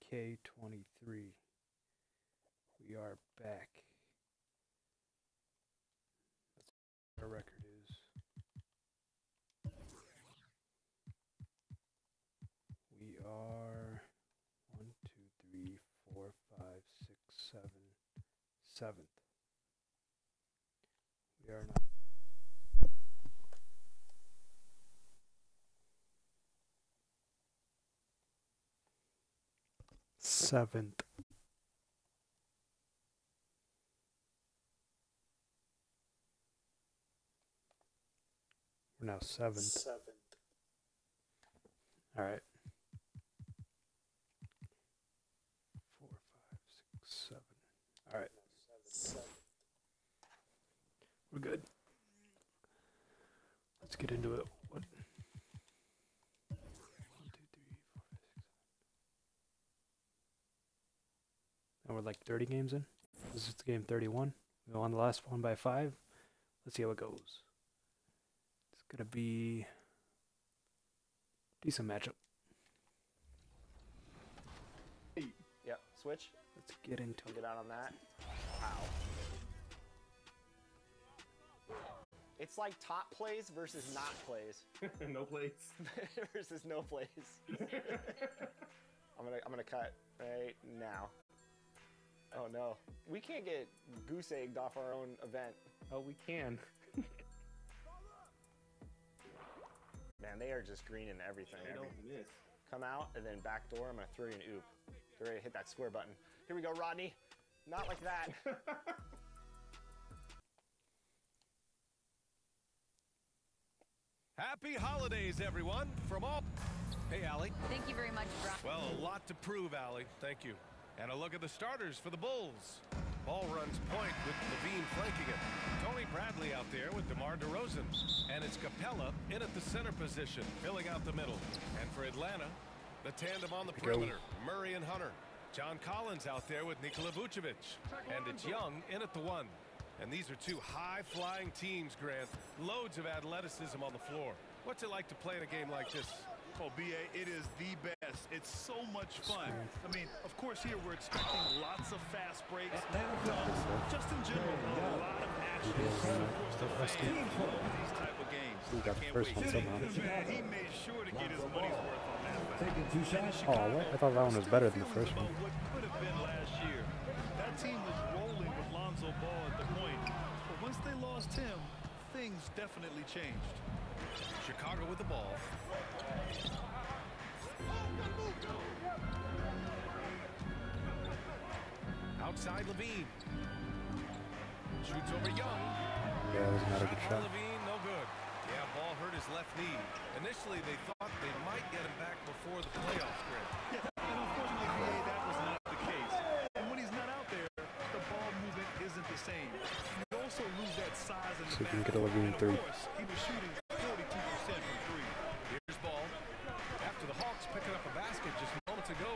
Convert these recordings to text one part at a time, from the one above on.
2K23. We are back. That's what our record is. We are 1, 2, 3, 4, 5, 6, 7, 7th. We are not. Seventh. We're now seventh. All right. 4, 5, 6, 7. All right. We're good. Let's get into it. What? 1, 2, 3, 4, 5, 6, 7. And we're like 30 games in. This is game 31. We won the last one by 5. Let's see how it goes. It's gonna be decent matchup. Yep, switch. Let's get into it. Get out on that. Wow. It's like top plays versus not plays. No plays. Versus no plays. I'm gonna cut right now. Oh no. We can't get goose egged off our own event. Oh, we can. Man, they are just greening everything. They don't miss. Come out and then back door. I'm gonna throw you an oop. Get ready to hit that square button. Here we go, Rodney. Not like that. Happy holidays, everyone, from all... Hey, Allie. Thank you very much, Brock. Well, a lot to prove, Allie. Thank you. And a look at the starters for the Bulls. Ball runs point with Levine flanking it. Tony Bradley out there with DeMar DeRozan. And it's Capella in at the center position, filling out the middle. And for Atlanta, the tandem on the perimeter, Murray and Hunter. John Collins out there with Nikola Vucevic. And it's Young in at the 1. And these are two high-flying teams, Grant. Loads of athleticism on the floor. What's it like to play in a game like this? Oh, B.A., it is the best. It's so much fun. I mean, of course, here we're expecting lots of fast breaks, dunks, just in general, a lot of action. And of course, the fans love these type of games. We got the first one somehow. Man, he made sure to get his money's worth on that. Taking 2 shots. Oh, what? I thought that one was better than the first one. What could have been last year. That team was rolling with Lonzo Ball at the point. But once they lost him, things definitely changed. Chicago with the ball. Outside Levine. Shoots over Young. Yeah, that was not a good shot. Levine, no good. Yeah, ball hurt his left knee. Initially, they thought they might get him back before the playoffs, Grant. Yeah, and unfortunately, BA, that was not the case. And when he's not out there, the ball movement isn't the same. You also lose that size in the So you can back. get a Levine And of 3. course, he was shooting 42% from 3. Here's ball. After the Hawks picking up a basket just moments ago.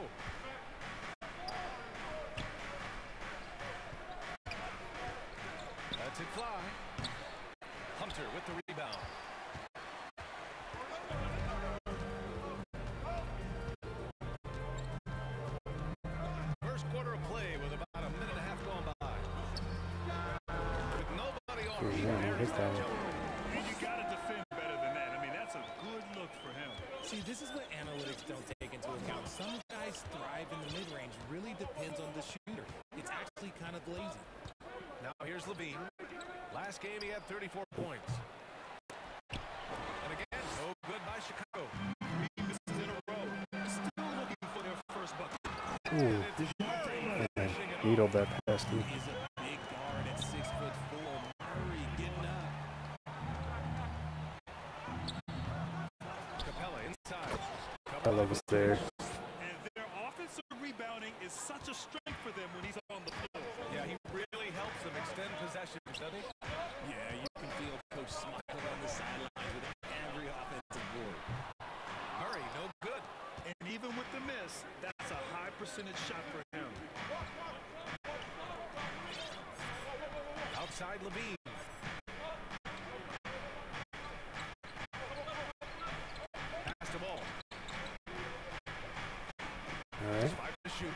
That's it fly. Hunter with the rebound. First quarter of play with about a minute and a half gone by. With nobody on Yeah, hit that one. And you got to defend better than that. I mean, that's a good look for him. See, this is what analytics don't take into account. Some guys thrive in the mid-range. Really depends on the shooter. It's actually kind of lazy. Now here's Levine. Last game he had 34 points. And again, no good by Chicago. 3 misses in a row. Still looking for their first bucket. Ooh. Man, needled that pass too. He's a big guard at 6'4". Murray getting up. Capella inside. Capella was there. And their offensive rebounding is such a strength for them when he's on the floor. Yeah, he really helps them extend possession, doesn't he? Yeah, you can feel Coach smiling on the sidelines with every offensive board. Murray, no good. And even with the miss, that's a high percentage shot for him. Outside Levine. Pass the ball. All right. Five to shoot.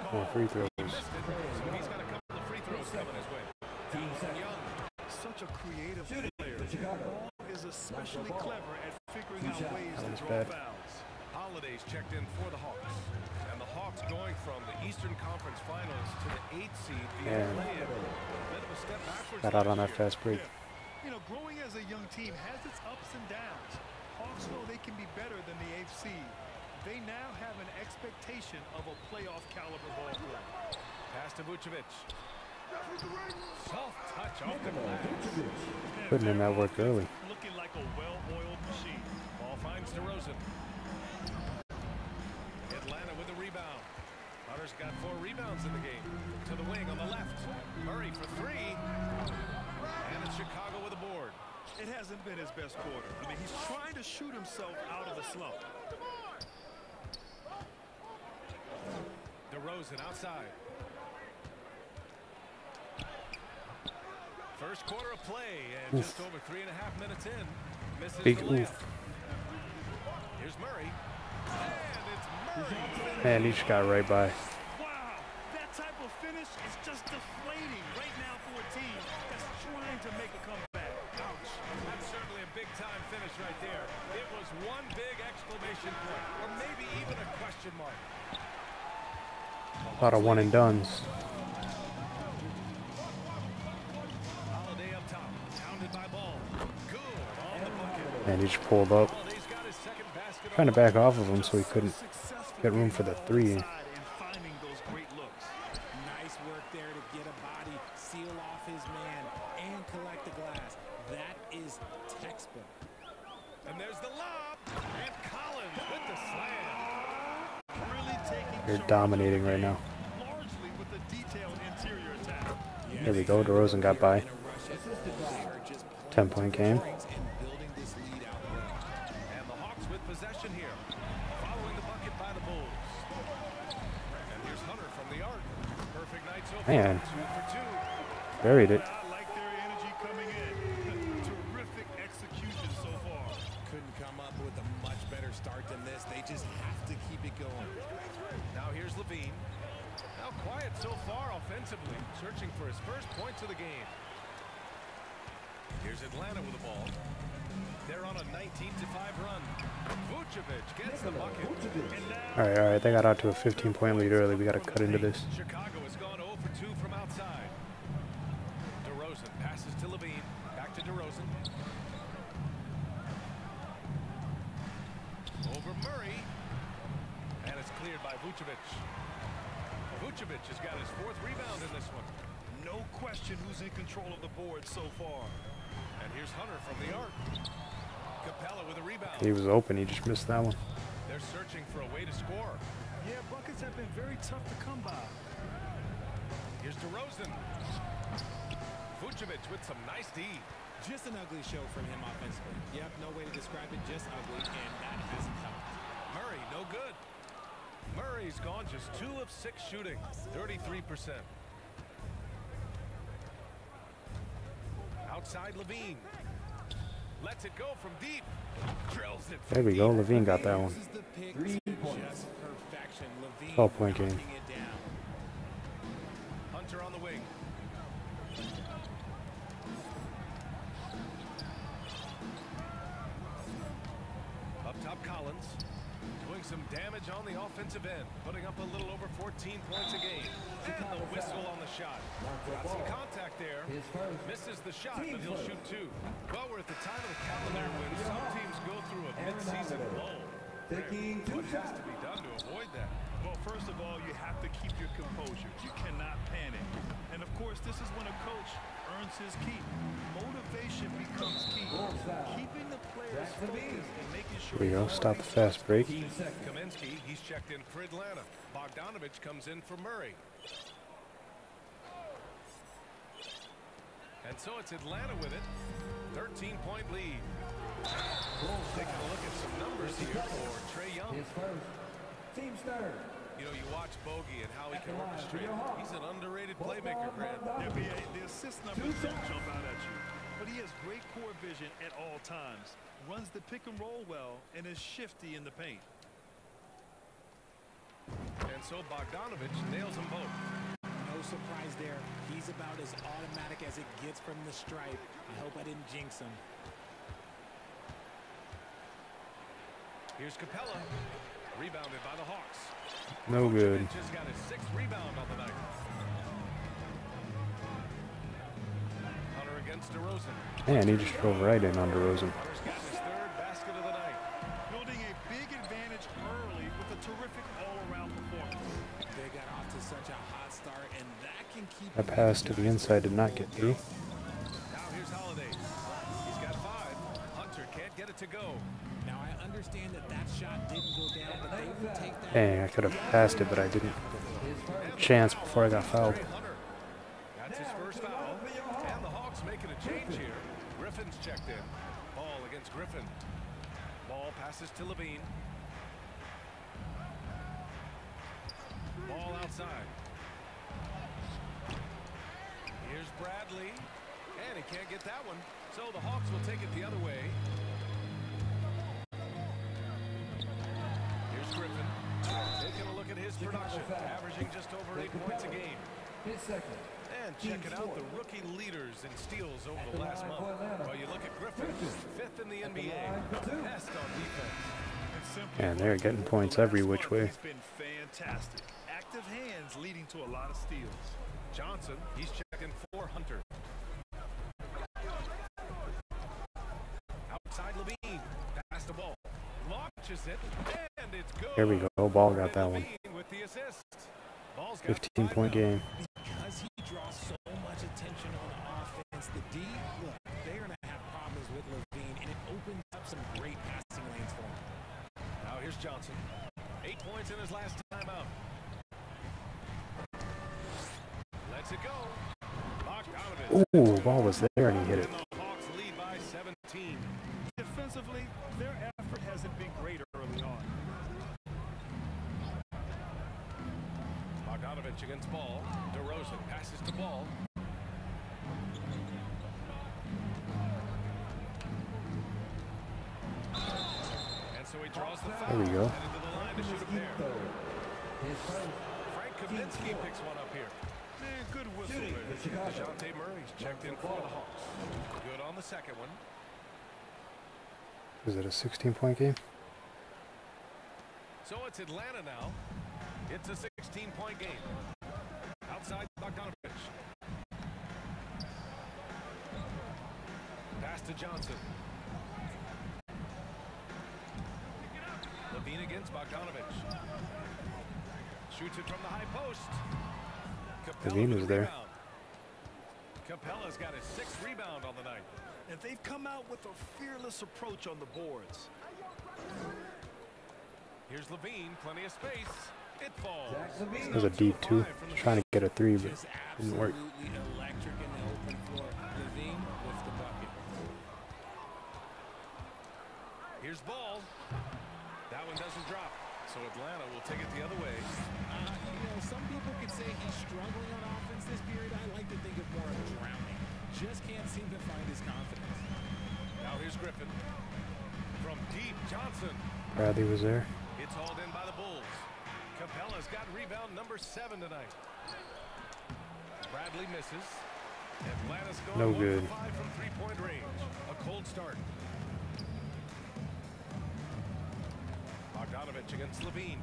More free throws. He missed it, so he's got a couple of free throws coming his way. Dalton Young. Such a creative player. Ball is especially clever at figuring out ways to That's draw bad. fouls. Holiday's checked in for the Hawks. And the Hawks going from the Eastern Conference Finals to the 8th seed via Yeah. play-in. Bit of a step backwards Got out on last that year. fast break. You know, growing as a young team has its ups and downs. Hawks know they can be better than the 8th seed. They now have an expectation of a playoff caliber ball club. Pass to Vucevic. Soft touch off the glass. Putting in that work early. Looking like a well-oiled machine. Ball finds DeRozan. Atlanta with the rebound. Hunter's got 4 rebounds in the game. To the wing on the left. Murray for 3. And it's Chicago with a board. It hasn't been his best quarter. I mean, he's trying to shoot himself out of the slump. DeRozan outside. First quarter of play, and just over 3.5 minutes in, misses Big the layup. oof. Here's Murray, and it's Murray. Man, he just got right by. Wow, that type of finish is just deflating right now for a team that's trying to make a comeback. Ouch. That's certainly a big-time finish right there. It was one big exclamation point, or maybe even a question mark. A lot of one and dones. Holiday up top, pounded by Ball. Good on the bucket. Man, he just pulled up. Holiday's got his second basket. Trying to back off of him so he couldn't Successful get room for the 3. and finding those great looks. Nice work there to get a body, seal off his man, and collect the glass. That is textbook. And there's the lob, and Collins with the slam. Really taking They're charge dominating of the right game, now. largely with a detailed interior attack. There we go. DeRozan got by. In a rush at ball, they are just 10-point game. strings and building this lead out well. And the Hawks with possession here, following the bucket by the Bulls. And here's Hunter from the arc. Perfect night so far. Man. 2 for 2. Buried it. I like their energy coming in. Terrific execution so far. Couldn't come up with a much better start than this. They just have to keep it going. Now here's Levine. Now quiet so far offensively, searching for his first points of the game. Here's Atlanta with the ball. They're on a 19-5 run. Vucevic gets the bucket. And now All right. They got out to a 15-point lead early. We got to cut into this. Chicago has gone 0 for 2 from outside. DeRozan passes to Levine. Back to DeRozan. Over Murray. And it's cleared by Vucevic. Vucevic has got his 4th rebound in this one. No question who's in control of the board so far. And here's Hunter from the arc. Capella with a rebound. He was open. He just missed that one. They're searching for a way to score. Yeah, buckets have been very tough to come by. Here's DeRozan. Vucevic with some nice D. Just an ugly show from him offensively. Yep, no way to describe it, just ugly, and that hasn't helped. Murray, no good. Murray's gone just 2 of 6 shooting, 33%. Outside Levine. Lets it go from deep. Drills it from There we go. deep. Levine got that one. This is the pick to just perfection. Levine 12-point game. knocking it down. Hunter on the wing. Up top Collins. Doing some damage on the offensive end. Putting up a little over 14 points a game. And the whistle on the shot. Got some contact there. Misses the shot, but he'll shoot 2. Well, we're at the time of the calendar when some teams go through a mid-season lull. Rick, what has to be done to avoid that? Well, first of all, you have to keep your composure. You cannot panic. And of course, this is when a coach earns his keep. Motivation becomes key. Keeping the players focused and making sure There we go. Stop the fast break. Kaminsky, he's checked in for Atlanta. Bogdanovich comes in for Murray. And so it's Atlanta with it. 13-point lead. Taking a look at some numbers here for Trae Young. You know, you watch Bogey and how he can orchestrate. He's an underrated playmaker, Grant. The assist numbers don't jump out at you. But he has great core vision at all times. Runs the pick and roll well and is shifty in the paint. And And so Bogdanovich nails them both. No surprise there. He's about as automatic as it gets from the stripe. I hope I didn't jinx him. Here's Capella. Rebounded by the Hawks. No good. Just got his 6th rebound on the night. Hunter against DeRozan. Man, he just drove right in on DeRozan. Hunter's got his 3rd basket of the night. Building a big advantage early with a terrific all-around performance. They got off to such a hot start, and that can keep... That pass to the inside did not get through. Now here's Holiday. He's got 5. Hunter can't get it to go. Now, I understand that that shot didn't go down, but they would take that... Dang, I could have passed it, but I didn't. Chance before I got fouled. Hunter. That's his first foul. And the Hawks making a change here. Griffin's checked in. Ball against Griffin. Ball passes to Levine. Ball outside. Here's Bradley. And he can't get that one. So the Hawks will take it the other way. Here's Griffin. Taking a look at his production. Averaging just over 8 points a game. And check it out, the rookie leaders in steals over the last month. Well, you look at Griffin, 5th in the NBA. Best on defense. And they're getting points every which way. He's been fantastic. Active hands leading to a lot of steals. Johnson, he's checked in for Hunter. Outside Levine, pass the ball, launches it, and it's good. Here we go, Ball got that one. With the assist. 15-point game. Because he draws so much attention on offense, the D, look, they're going to have problems with Levine, and it opens up some great passing lanes for him. Now here's Johnson. 8 points in his last time out. Lets it go. Bogdanovich. Ooh, Ball was there and he hit it. The Hawks lead by 17. Defensively, their effort hasn't been great early on. Bogdanovich against Ball. DeRozan passes to Ball. And so he draws the foul. There we go. Headed to the line to shoot a pair. Frank Kaminsky picks one up here. Man, good whistle there. DeJounte Murray's checked in for the Hawks. Good on the second one. Is it a 16-point game? So it's Atlanta now. It's a 16-point game. Outside Bogdanovich. Pass to Johnson. Levine against Bogdanovich. Shoots it from the high post. Capella Levine with was the there. rebound. Capella's got his 6th rebound on the night. And they've come out with a fearless approach on the boards. Here's Levine, plenty of space. It falls. It was a deep two. Trying to get a 3, but Just didn't work. absolutely electric in the open floor. Levine with the bucket. Here's Ball. That one doesn't drop. So Atlanta will take it the other way. You know, some people could say he's struggling on offense this period. I like to think of more of drowning. Just can't seem to find his confidence. Now here's Griffin. From deep, Johnson. Bradley was there. It's hauled in by the Bulls. Capella's got rebound number 7 tonight. Bradley misses. Atlanta's going No 1 good. for 5 from 3-point range. A cold start. Bogdanovich against Levine.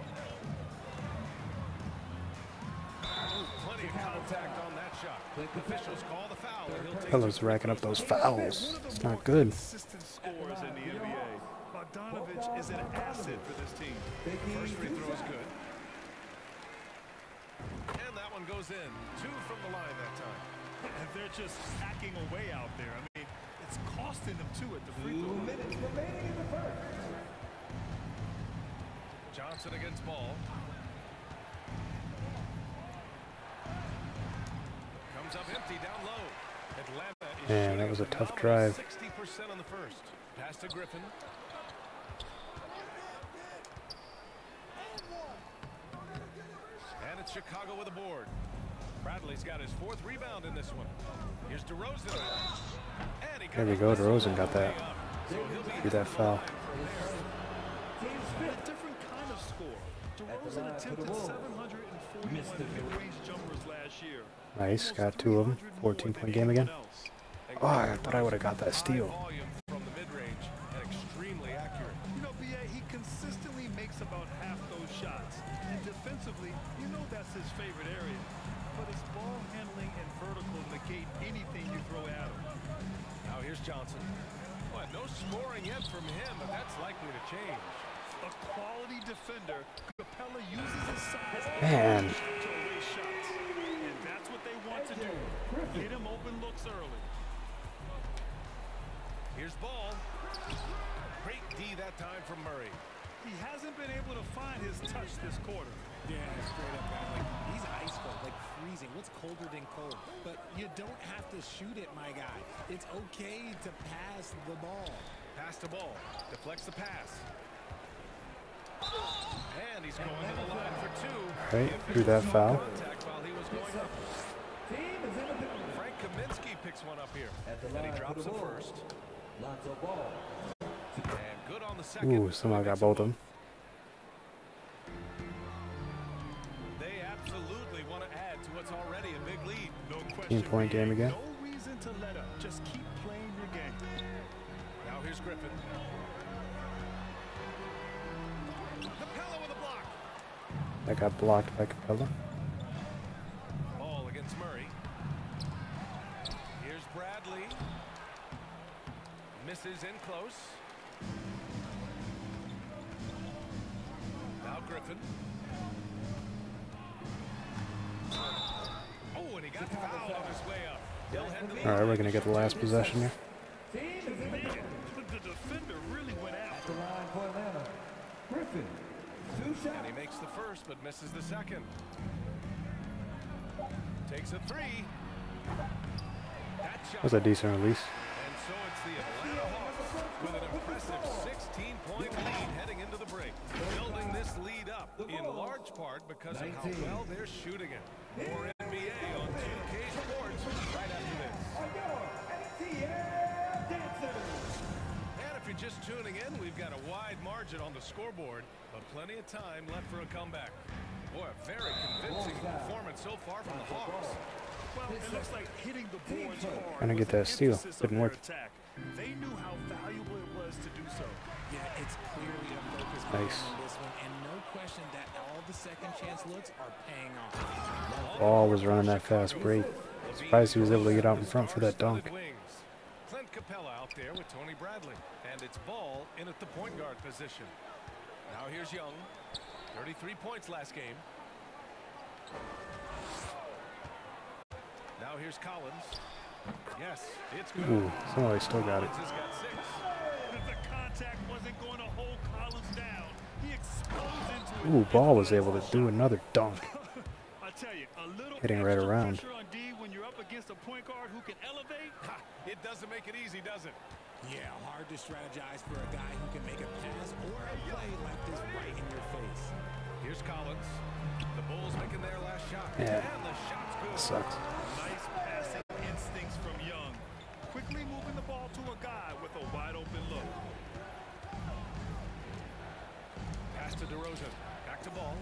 Oh, plenty of contact on that shot. Officials call the foul. And he'll take Capella's racking up those fouls. It's not good. Consistent scorers in the NBA. Bogdanovich is an asset for this team. First free throw is good. And that one goes in. 2 from the line that time. And they're just hacking away out there. I mean, it's costing them too at the free throw line. Johnson against Ball. Comes up empty down low. Atlanta is Man, that shooting was a tough phenomenal drive. 60% on the first. Pass to Griffin. And it's Chicago with a board. Bradley's got his 4th rebound in this one. Here's DeRozan. And he got There we a go. whistle DeRozan on got the way that. up. So he'll be Do that foul. A different kind of score. DeRozan attempted 741 mid-range jumpers last year. Nice, got 2 of them. 14-point game again. Oh, I thought I would have got that steal. From the mid-range and extremely accurate. You know, B.A., he consistently makes about half those shots. And defensively, you know that's his favorite area. But his ball handling and vertical negate anything you throw at him. Now here's Johnson. Well, no scoring yet from him, but that's likely to change. A quality defender, Capella uses his size Man. to erase shots. And that's what they want to do. Get him open looks early. Here's Ball. Great D that time from Murray. He hasn't been able to find his touch this quarter. Yeah, straight up, man. Like, he's ice cold, like freezing. What's colder than cold? But you don't have to shoot it, my guy. It's okay to pass the ball. Pass the ball. Deflects the pass. And he's going to the line for 2. Right, through that foul. Contact while he was going up. Frank Kaminsky picks one up here. And he drops it first. And good on the second. Ooh, somehow got both of them. They absolutely want to add to what's already a big lead. No question. 15-point game again. No reason to let up. Just keep playing your game. Now here's Griffin. Capella with a block. That got blocked by Capella. Ball against Murray. Here's Bradley. Misses in close. Now Griffin. Oh, and he got fouled on his way up. He'll head to the All right, we're gonna get the last possession here. Man, the defender really went after him. And he makes the first, but misses the second. Takes a 3. That shot. That's a decent release. And so it's the Atlanta Hawks with an impressive 16-point lead heading into the break. Building this lead up in large part because of how well they're shooting it. More NBA on 2K Sports right after this. And if you're just tuning in, we've got a wide margin on the scoreboard, but plenty of time left for a comeback. Boy, a very convincing performance so far from the Hawks. Well, it looks like hitting the boards hard. Trying to get was that the steal. emphasis of Didn't their work. attack. They knew how valuable it was to do so. Yeah, it's clearly a focus for Nice. them on this one, and no question that all the second chance looks are paying off. Ball was running that fast break. Surprised he was able to get out in front for that dunk. Clint Capella out there with Tony Bradley, and it's Ball in at the point guard position. Now here's Young. 33 points last game. Now here's Collins. Yes, it's good. Ooh, somehow he still got it. Collins has got 6. If the contact wasn't going to hold Collins down, he exposed into it. Ooh, Ball was able to do another dunk. I tell you, a little Hitting right extra around. pressure on D when you're up against a point guard who can elevate. It doesn't make it easy, does it? Yeah, hard to strategize for a guy who can make a pass or a play like this right in your face. Here's Collins. The Bulls making their last shot. Yeah. And the shot's good. Sucks. Nice passing instincts from Young. Quickly moving the ball to a guy with a wide open look. Pass to DeRozan. Back to Ball.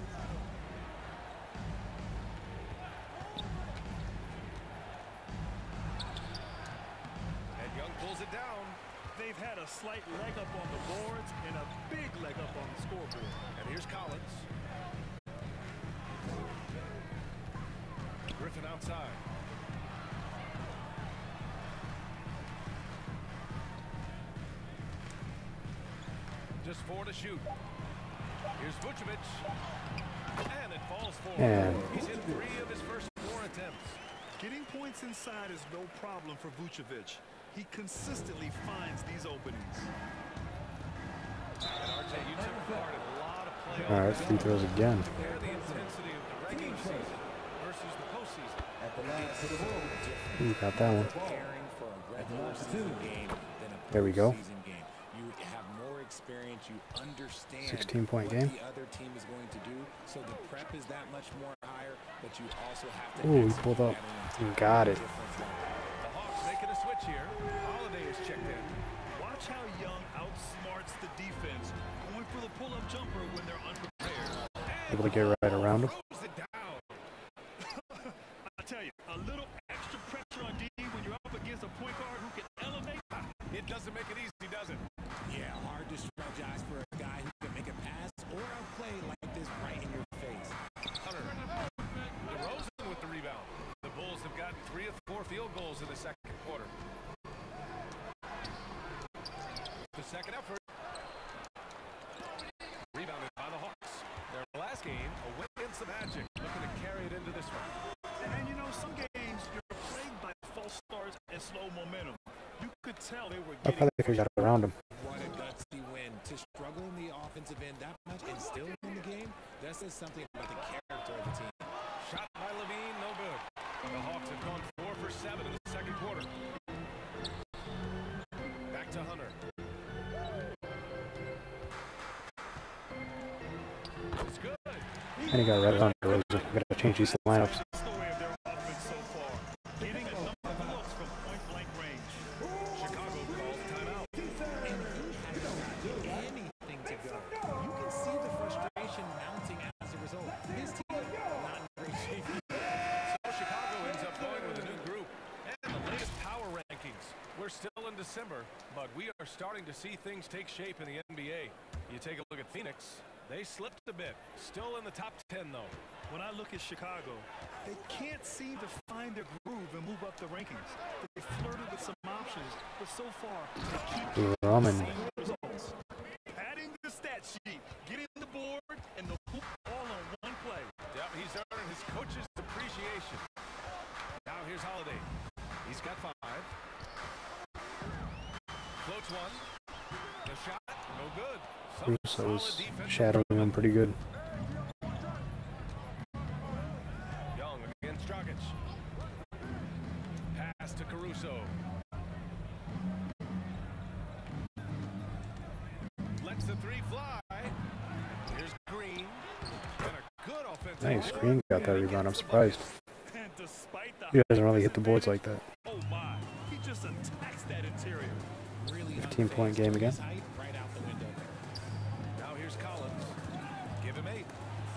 And Young pulls it down. They've had a slight leg up on the boards and a big leg up on the scoreboard. And here's Collins. Griffin outside. Just 4 to shoot. Here's Vucevic. And it falls for him. And He's hit 3 of his first 4 attempts. Getting points inside is no problem for Vucevic. He consistently finds these openings. And RJ, you took part in a lot of play. all right, free throws again. Compare the intensity of the regular season versus the postseason. Ooh, got that one. Preparing for a regular season game than a There we go. postseason game. You have more experience. You understand 16-point what game. the other team is going to do. So the prep is that much more higher, but you also have to. Ooh, he execute pulled up. at He an got it. different level. The Hawks making a switch here. Holiday is checked in. Watch how Young outsmarts the defense, going for the pull-up jumper when they're unprepared. And Able to get right around him. Throws it down. I tell you, a little extra pressure on D when you're up against a point guard who can elevate. It doesn't make it easy, does it? Yeah, hard to strategize for a guy who can make a pass or a play like this right in your face. Hunter. DeRozan with the rebound. The Bulls have gotten 3 of 4 field goals in the second quarter. The second effort. Rebounded by the Hawks. Their last game, a win against the Magic. Looking to carry it into this one. And you know, some games you're plagued by false starts and slow momentum. You could tell they were I getting. probably could have got around him. What a gutsy win. To struggle in the offensive end that much and still win the game, that says something about the character of the team. Shot by Levine, no good. The Hawks have gone 4 for 7 in the second quarter. Back to Hunter. It's good. And he got right on DeRozan. We gotta change these lineups. That's the way of their offense so far. Getting a number of looks from point-blank range. Chicago calls timeout. And he hasn't got anything to go. You can see the frustration mounting as a result. His team not in great shape. So Chicago ends up going with a new group. And the latest power rankings. We're still in December, but we are starting to see things take shape in the NBA. You take a look at Phoenix. They slipped a bit. Still in the top 10, though. When I look at Chicago, they can't seem to find their groove and move up the rankings. They flirted with some options, but so far, they keep Drummond. the same results. Padding the stat sheet, getting the board, and the hoop all on one play. Yep, he's earned his coach's appreciation. Now here's Holiday. He's got 5. Floats one. The shot, no good. Some Caruso's solid defense. shadowing him pretty good. Young against Dragic. Pass to Caruso. Lets the 3 fly. Here's Green. And a good offensive. Nice. Green got that rebound. I'm surprised. And despite the He doesn't really hit the boards like that. oh my, he just attacks that interior. Really 15-point game again. height right out the window. Now here's Collins. Give him 8.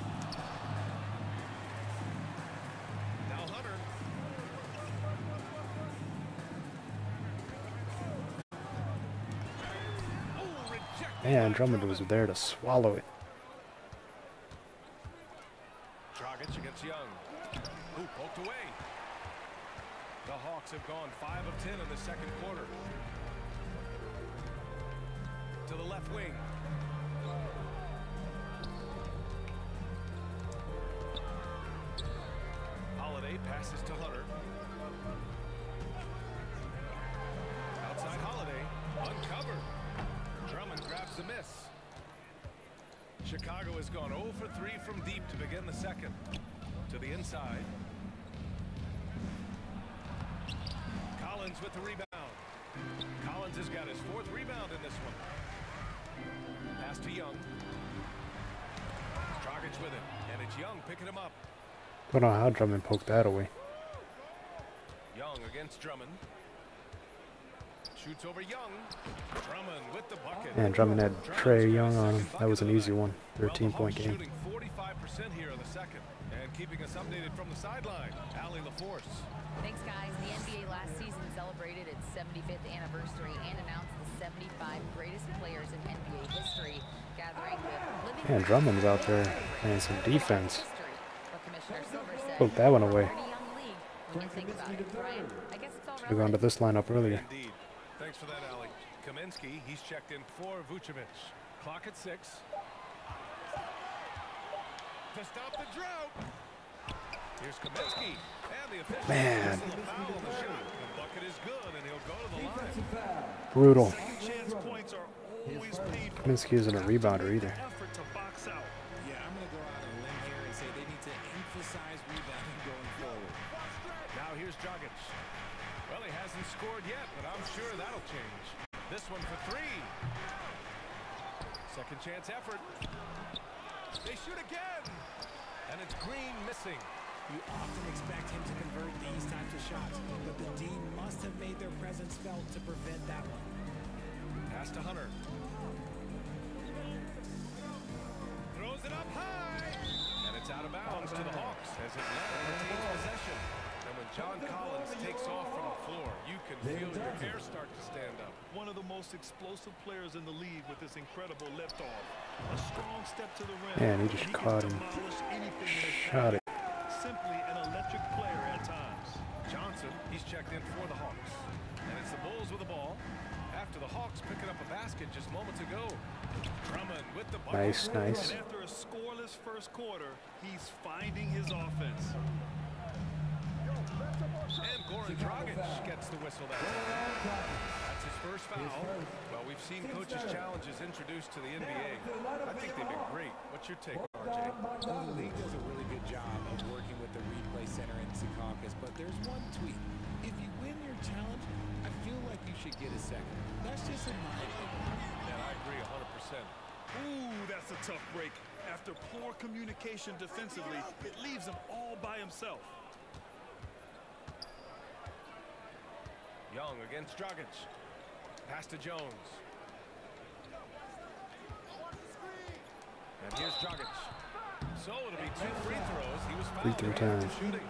Now Hunter. Oh, rejected. Man, Drummond was there to swallow it. Dragic against Young. Who poked away. The Hawks have gone 5 of 10 in the second quarter. To the left wing. Holiday passes to Hunter. Outside Holiday. Uncovered. Drummond grabs the miss. Chicago has gone 0 for 3 from deep to begin the second. To the inside. Collins with the rebound. Collins has got his 4th rebound in this one. Pass to Young. Dragic with it. And it's Young picking him up. Don't know how Drummond poked that away. Young against Drummond. Shoots over Young. Drummond with the bucket. Man, Drummond had Trey Young on him. That was an easy one. Well, the 13-point Hawks game. shooting 45% here in the second. And keeping us updated from the sideline, Allie LaForce. Thanks, guys. The NBA last season celebrated its 75th anniversary and announced the 75 greatest players in NBA history, gathering the living Man, Drummond's out there playing some defense. history. But Commissioner Silver said, Poked that one away. pretty young league when you think about it. Brian, I guess it's all Should have gone to this lineup earlier. Indeed. Thanks for that, Allie. Kaminsky, he's checked in for Vucevic. Clock at 6. To stop the drought. Here's Kaminsky. And the official Man. whistle a foul on the shot. The bucket is good, and he'll go to the line. Brutal. Second chance points are always paid for. Kaminsky isn't a rebounder either. Effort to box out. Yeah, I'm going to go out on a limb here and say they need to emphasize rebounding going forward. Now here's Dragic. Well, he hasn't scored yet, but I'm sure that'll change. This one for 3. Second chance effort. They shoot again. And it's Green missing. You often expect him to convert these types of shots, but the D must have made their presence felt to prevent that one. Pass to Hunter. Throws it up high. most explosive players in the league with this incredible liftoff. A strong step to the rim. Man, he just caught him. Shot it. Simply an electric player at times. Johnson, he's checked in for the Hawks. And it's the Bulls with the ball. After the Hawks picking up a basket just moments ago. Drummond with the bucket. Nice, nice. And after a scoreless first quarter, he's finding his offense. And Goran Dragic gets the whistle that time. That's his first foul. Well, we've seen coaches' challenges introduced to the NBA. I think they've been great. What's your take, RJ? Well, the league does a really good job of working with the replay center in Secaucus, but there's one tweak. If you win your challenge, I feel like you should get a second. That's just in my opinion. And I agree 100%. Ooh, that's a tough break. After poor communication defensively, it leaves him all by himself. Young against Dragic. Pass to Jones. And here's Dragic. So it'll be 2 free throws. He was fouled. Free throw time. Shooting.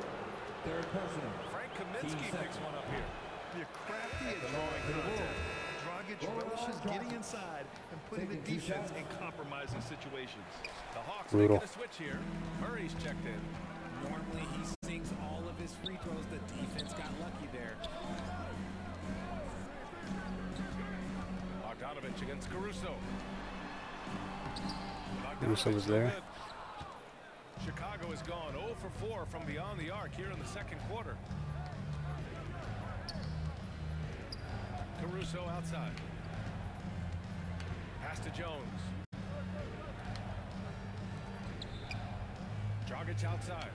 Frank Kaminsky picks one up here. You're crafty at drawing contact. Dragic relishes getting inside and putting the defense in compromising situations. The Hawks Brutal. making a switch here. Murray's checked in. Normally he sinks all of his free throws. The defense got lucky there. Bogdanovich against Caruso. Caruso was there. Chicago has gone 0 for 4 from beyond the arc here in the second quarter. Caruso outside. Pass to Jones. Dragic outside.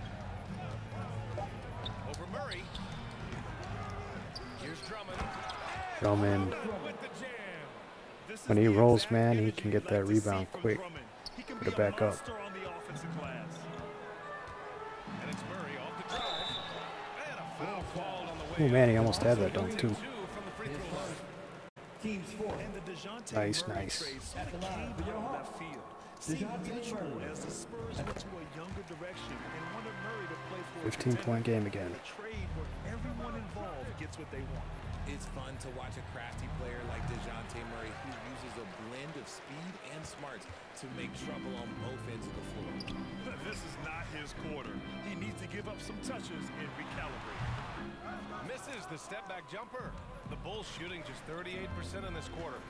Over Murray. Here's Drummond. Drummond. With the jam. This is When he the rolls, exact man, he energy can you'd get that like to see rebound from quick. Drummond. He can Put be it a back up. monster on the offensive glass. And it's Murray off the drive. And a foul called on the way. Oh man, he almost had that dunk too. 2 from the free throw line. And the DeJounte Nice, Murray nice. trade sort of came out of left field. Seemed mutual as the Spurs went to a younger direction and wanted Murray to play for a 15-point game again. A trade where everyone involved gets what they want. It's fun to watch a crafty player like DeJounte Murray who uses a blend of speed and smarts to make trouble on both ends of the floor. This is not his quarter. He needs to give up some touches and recalibrate. Misses the step back jumper. The Bulls shooting just 38% in this quarter.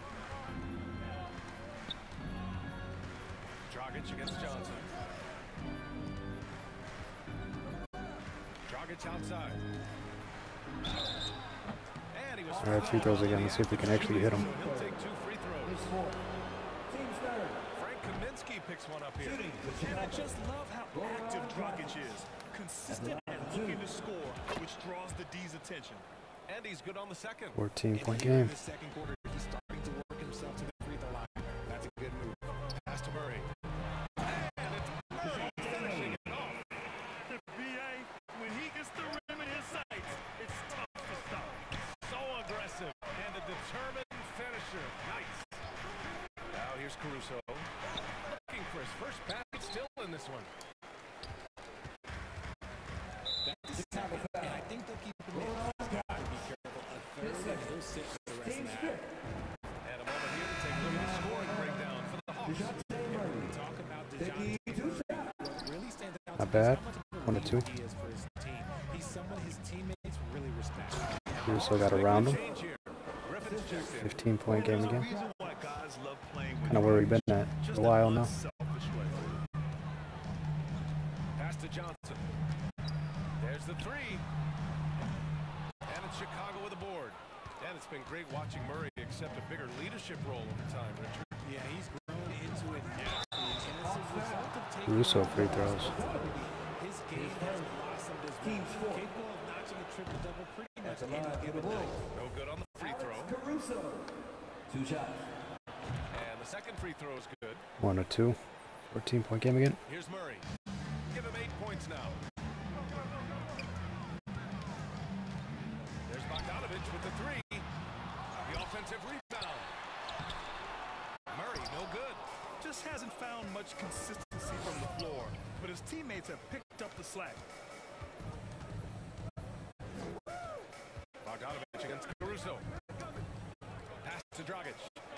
Dragic against Johnson. Dragic outside. And he was All right, free throws again. Let's see if we can actually hit him. So he'll take 2 free throws. Frank Kaminsky picks one up here. And I just love how active Dragic is. Consistent and looking to score, which draws the D's attention. And he's good on the second. 14-point And here in game. the second quarter, he's starting to work himself to the free throw line. That's a good move. Pass to Murray. And it's Murray finishing it off. B.A., when he gets the rim in his sights, it's tough to stop. So aggressive and a determined finisher. Nice. Now here's Caruso. Looking for his first basket, still in this one. That's the second, and I think they'll keep him in. He's got to be careful. A third, and he'll sit for the rest of the half. And a moment here to take a look at the scoring breakdown for the Hawks. When we talk about DeJounte, what really stands out Not to me is bad. how much of a 1 to 2. leader he is for his team. He's someone his teammates really respect. Caruso got around him. Change here. Griffin's checked in. 15-point game again. Reason why guys love playing with Kind of where we've been at just for a while that now. unselfish way. Pass to Johnson. There's the 3. And it's Chicago with the board. And it's been great watching Murray accept a bigger leadership role over time, Richard. Yeah, he's grown into it naturally, and it's a result of taking Caruso free throws. his game has blossomed as well. Capable of notching a triple-double pretty much any given night. No good on the free throw. Caruso. 2 shots. And the second free throw is good. 1 or 2. 14-point game again. Here's Murray. Give him 8 points now. There's Bogdanovich with the 3. The offensive rebound. Murray, no good. Just hasn't found much consistency from the floor, but his teammates have picked up the slack. Bogdanovich against Caruso. Pass to to Dragic.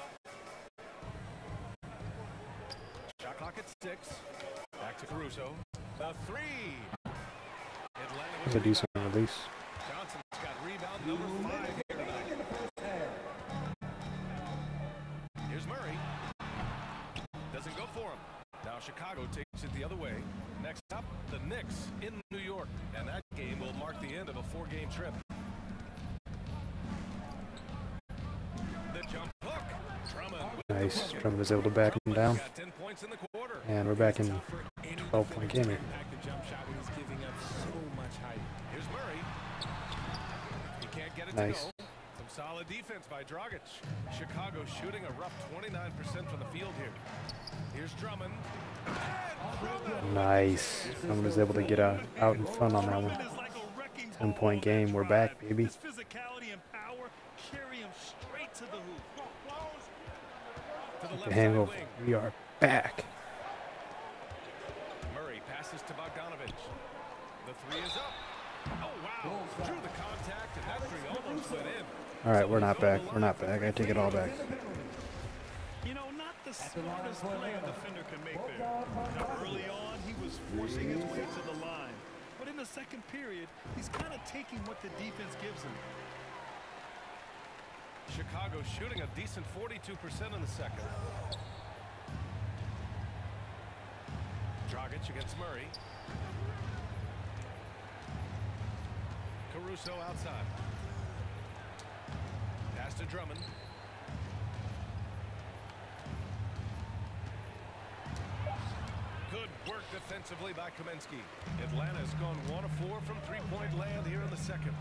Shot clock at 6. Back to Caruso. The 3. Atlanta That's a decent release. Johnson's got rebound number 5 here tonight. Here's Murray. Doesn't go for him. Now Chicago takes it the other way. Next up, the Knicks in New York. And that game will mark the end of a 4-game trip. The jump hook. Drummond. Nice. Drummond was able to back him down. Got 10 points in the quarter. And we're back in 12-point game here. Here's Murray. He can't get it Nice. to go. Some solid defense by Dragic. Chicago shooting a rough 29% from the field here. Here's Drummond. Nice. Drummond was able to get out in front on that one. 10-point game. We're back, baby. His physicality and power carry him straight to the hoop. To the The left hangover. side wing. We are back. Murray passes to Bogdanovich. The 3 is up. Oh, wow. Drew the contact, and that 3 almost went in. All right, we're not back. We're not back. I take it all back. You know, not the smartest play a defender can make there. Now, early on, he was forcing his way to the line. But in the second period, he's kind of taking what the defense gives him. Chicago shooting a decent 42% in the second. Dragic against Murray. Caruso outside. Pass to Drummond. Good work defensively by Kaminsky. Atlanta's gone 1 of 4 from three-point land here in the second.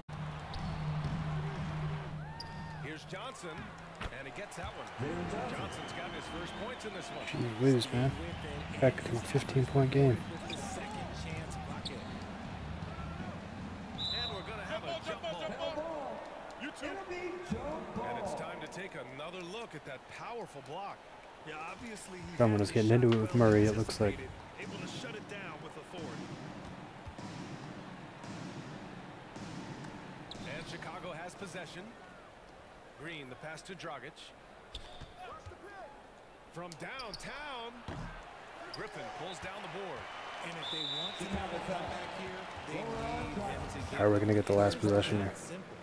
Here's Johnson, and he gets that one. Johnson's gotten his first points in this one. Gee whiz, man. Back to a 15-point game. And we're going to have a jump ball. And it's time to take another look at that powerful block. Yeah, obviously he Drummond is getting into it with Murray, it looks like. able to shut it down with authority. And Chicago has possession. Green, the pass to Dragic. From downtown, Griffin pulls down the board. And if they want to have a comeback here, they need them to get All right, we're going to get the last possession here.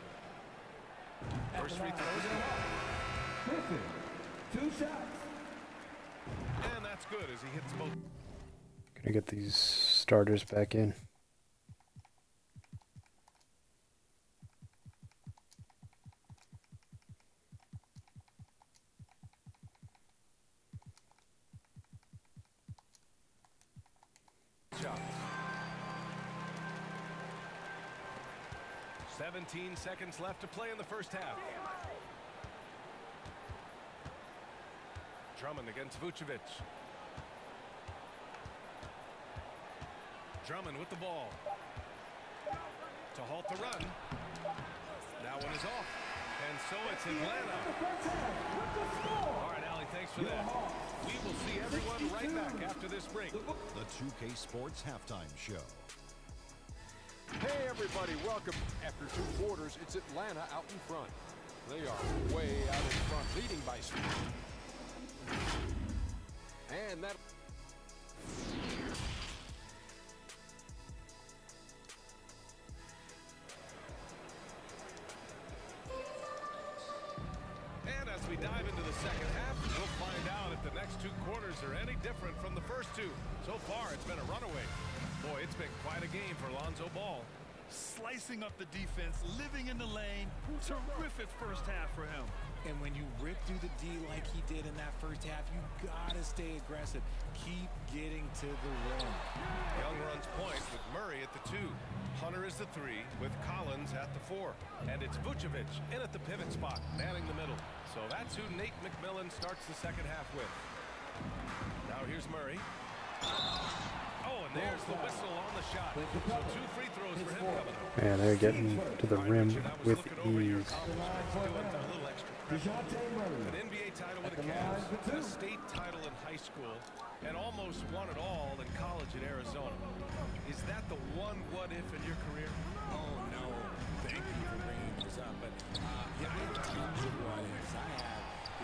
First free throws. Griffin, 2 shots. And that's good as he hits both. Going to get these starters back in. Shots. 17 seconds left to play in the first half. Drummond against Vucevic. Drummond with the ball. To halt the run. That one is off. And so it's Atlanta. All right, Allie, thanks for that. We will see everyone right back after this break. The 2K Sports Halftime Show. Hey everybody, welcome. After 2 quarters, it's Atlanta out in front. They are way out in front, leading by speed. And that... And as we dive into the second half, we'll find out if the next 2 quarters are any different from the first 2. So far, it's been a runaway. Boy, it's been quite a game for Lonzo Ball. Slicing up the defense, living in the lane. Terrific first half for him. And when you rip through the D like he did in that first half, you gotta stay aggressive. Keep getting to the rim. Young runs point with Murray at the 2. Hunter is the 3 with Collins at the 4. And it's Vucevic in at the pivot spot, manning the middle. So that's who Nate McMillan starts the second half with. Now here's Murray. Oh, and there's the whistle on the shot. So 2 free throws for him coming up. Man, they're getting to the rim with ease. An NBA title with the Cavs, a state title in high school, and almost won it all in college at Arizona. Is that the one what-if in your career? Oh, no. Thank you for bringing this up. But, yeah, I have tons of what-ifs. I have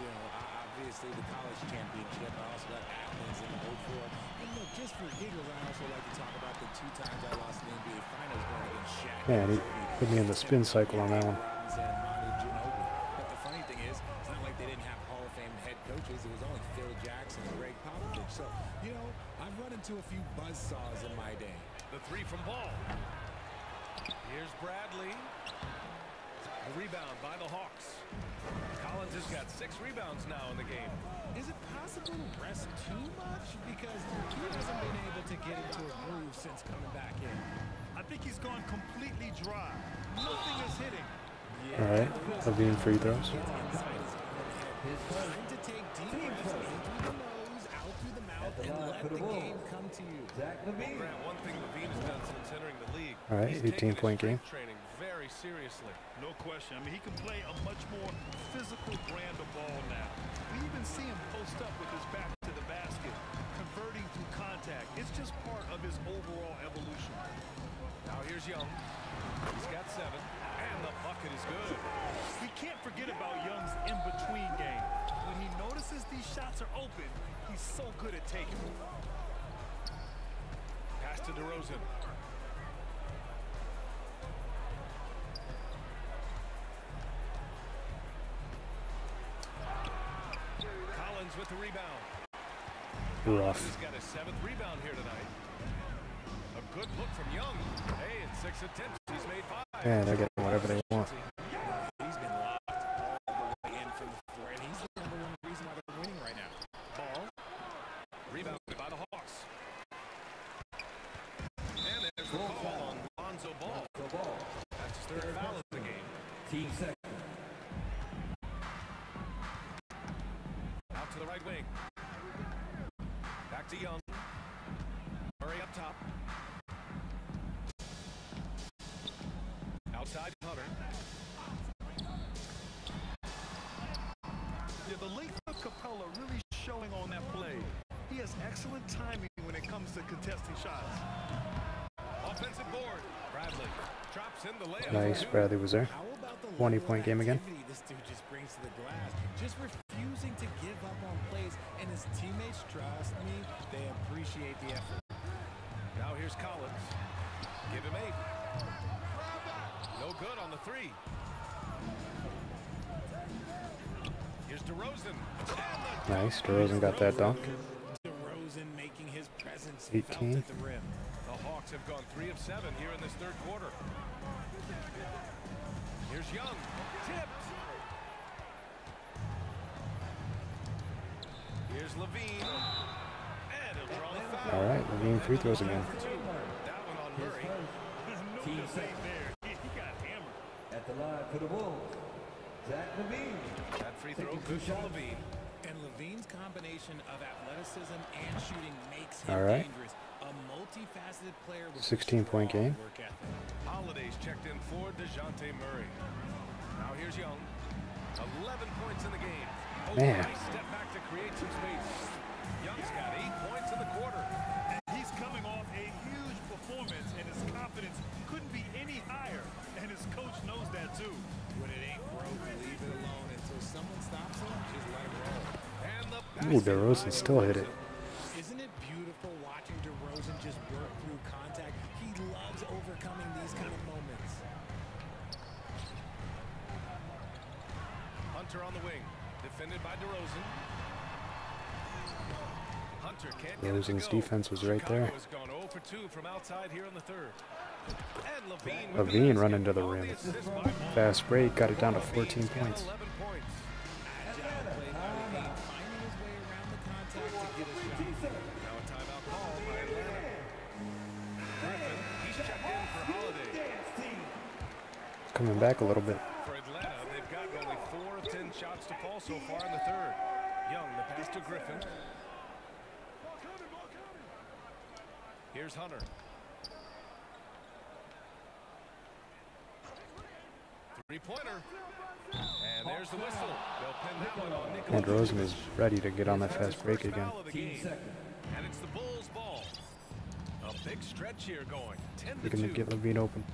obviously the college championship. I also got Athens in the 04. And look, just for giggles, I also like to talk about the 2 times I lost in the NBA Finals going against Shaq. Man, he put me in the spin cycle on that one. But the funny thing is, it's not like they didn't have Hall of Fame head coaches. It was only Phil Jackson and Greg Popovich. So, you know, I've run into a few buzzsaws in my day. The 3 from Ball. Here's Bradley. The rebound by the Hawks. Collins has got 6 rebounds now in the game. Is it possible to rest too much? Because he hasn't been able to get into a groove since coming back in. I think he's gone completely dry. Nothing is hitting. All right, LaVine free throws. Time to take deep breaths in through the nose, out through the mouth, and let the game come to you. Grant, one thing LaVine's done since entering the league. All right, he's taken 18-point his game. training very seriously. No question. I mean, he can play a much more physical brand of ball now. We even see him post up with his back to the basket, converting through contact. It's just part of his overall evolution. Now here's Young. He's got 7, and the bucket is good. We can't forget about Young's in-between game. When he notices these shots are open, he's so good at taking them. Pass to DeRozan. Collins with the rebound. Rough. He's got his 7th rebound here tonight. A good look from Young. Hey, in 6 attempts, he's made 5. Yeah, they're getting whatever they want. He's been locked all the way in from the floor, and he's the #1 reason why they're winning right now. Ball. Rebounded by the Hawks. And there's the call on Lonzo Ball. That's his 3rd foul of the game. Team second. Out to the right wing. Back to Young. Murray up top. Outside Hunter. Yeah, the length of Capella really showing on that play. He has excellent timing when it comes to contesting shots. Offensive board. Bradley drops in the layup. Nice, Bradley was there. How about the 20-point game again. activity this dude just brings to the glass? Just refusing to give up on plays, and his teammates, trust me, they appreciate the effort. Now here's Collins. Give him 8. No good on the 3. Here's DeRozan. Nice, DeRozan got that dunk. DeRozan making his presence 18. felt at the rim. The Hawks have gone 3 of 7 here in this 3rd quarter. Here's Young. Tipped. Here's LaVine. And he'll draw the foul. All right, LaVine free throws again. That one on Murray. No debate there. He got hammered. At the line for the Bulls, Zach LaVine. That free throw good for LaVine. And LaVine's combination of athleticism and shooting makes him All right. dangerous. A multifaceted player with 16-point strong game. work ethic. Holiday's checked in for DeJounte Murray. Now here's Young. 11 points in the game. Man. Nice step back to create some space. Young's got 8 points in the quarter. And he's coming off a huge performance, and his confidence couldn't be any higher. And his coach knows that too. When it ain't broke, leave it alone until someone stops him. Just let it roll. And the Ooh, DeRozan still hit it. Isn't it beautiful watching DeRozan just work through contact? He loves overcoming these kind of moments. Hunter on the wing. Defended by DeRozan. Hunter can't get it to DeRozan's go. defense was right there. Chicago has gone 0 for 2 from outside here in the 3rd. And LaVine with the LaVine basket. running to the On rim. assist by Ball. Fast break, got it down to LaVine's 14 got points. 11 points. Agile play by LaVine, finding his way around the contact to get a shot. Now a timeout call by Atlanta. Griffin, he's checked in for Holiday. Coming back a little bit. For Atlanta, they've got only 4 of 10 shots to fall so far in the 3rd. Young, the pass to Griffin. Here's Hunter. Three-pointer. And there's the whistle. They'll pin that one on Nikola And DeRozan is Vucevic. ready to get on that That's his fast break first again. foul of the game. And it's the Bulls' ball. A big stretch here going. 10 to Looking to 2. get LaVine open.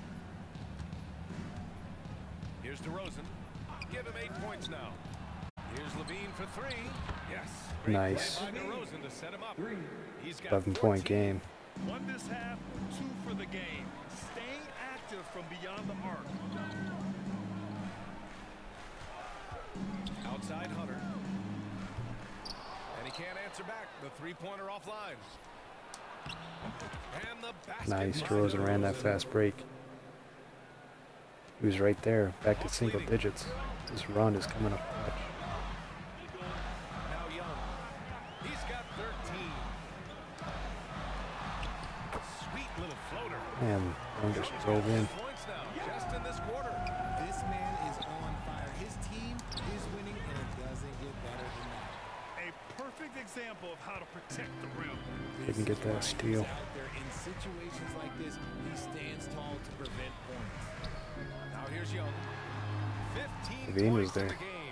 Here's DeRozan. Give him 8 points now. Here's Levine for three. Yes. Nice. By DeRozan to set him up. He's got 7-point game. Won this half, 2 for the game. Staying active from beyond the arc. Outside Hunter. And he can't answer back. The three-pointer offline. And the basket. Nice. DeRozan ran that fast break. He was right there, back to single digits. This run is coming up clutch. Now Young. He's got 13. Sweet little floater. And Young just drove in. Points now, just in this quarter. This man is on fire. His team is winning, and it doesn't get better than that. A perfect example of how to protect the rim. Didn't get that steal. Out there in situations like this, he stands tall to prevent points. Now here's Young. 15 Levine was points in there. the game.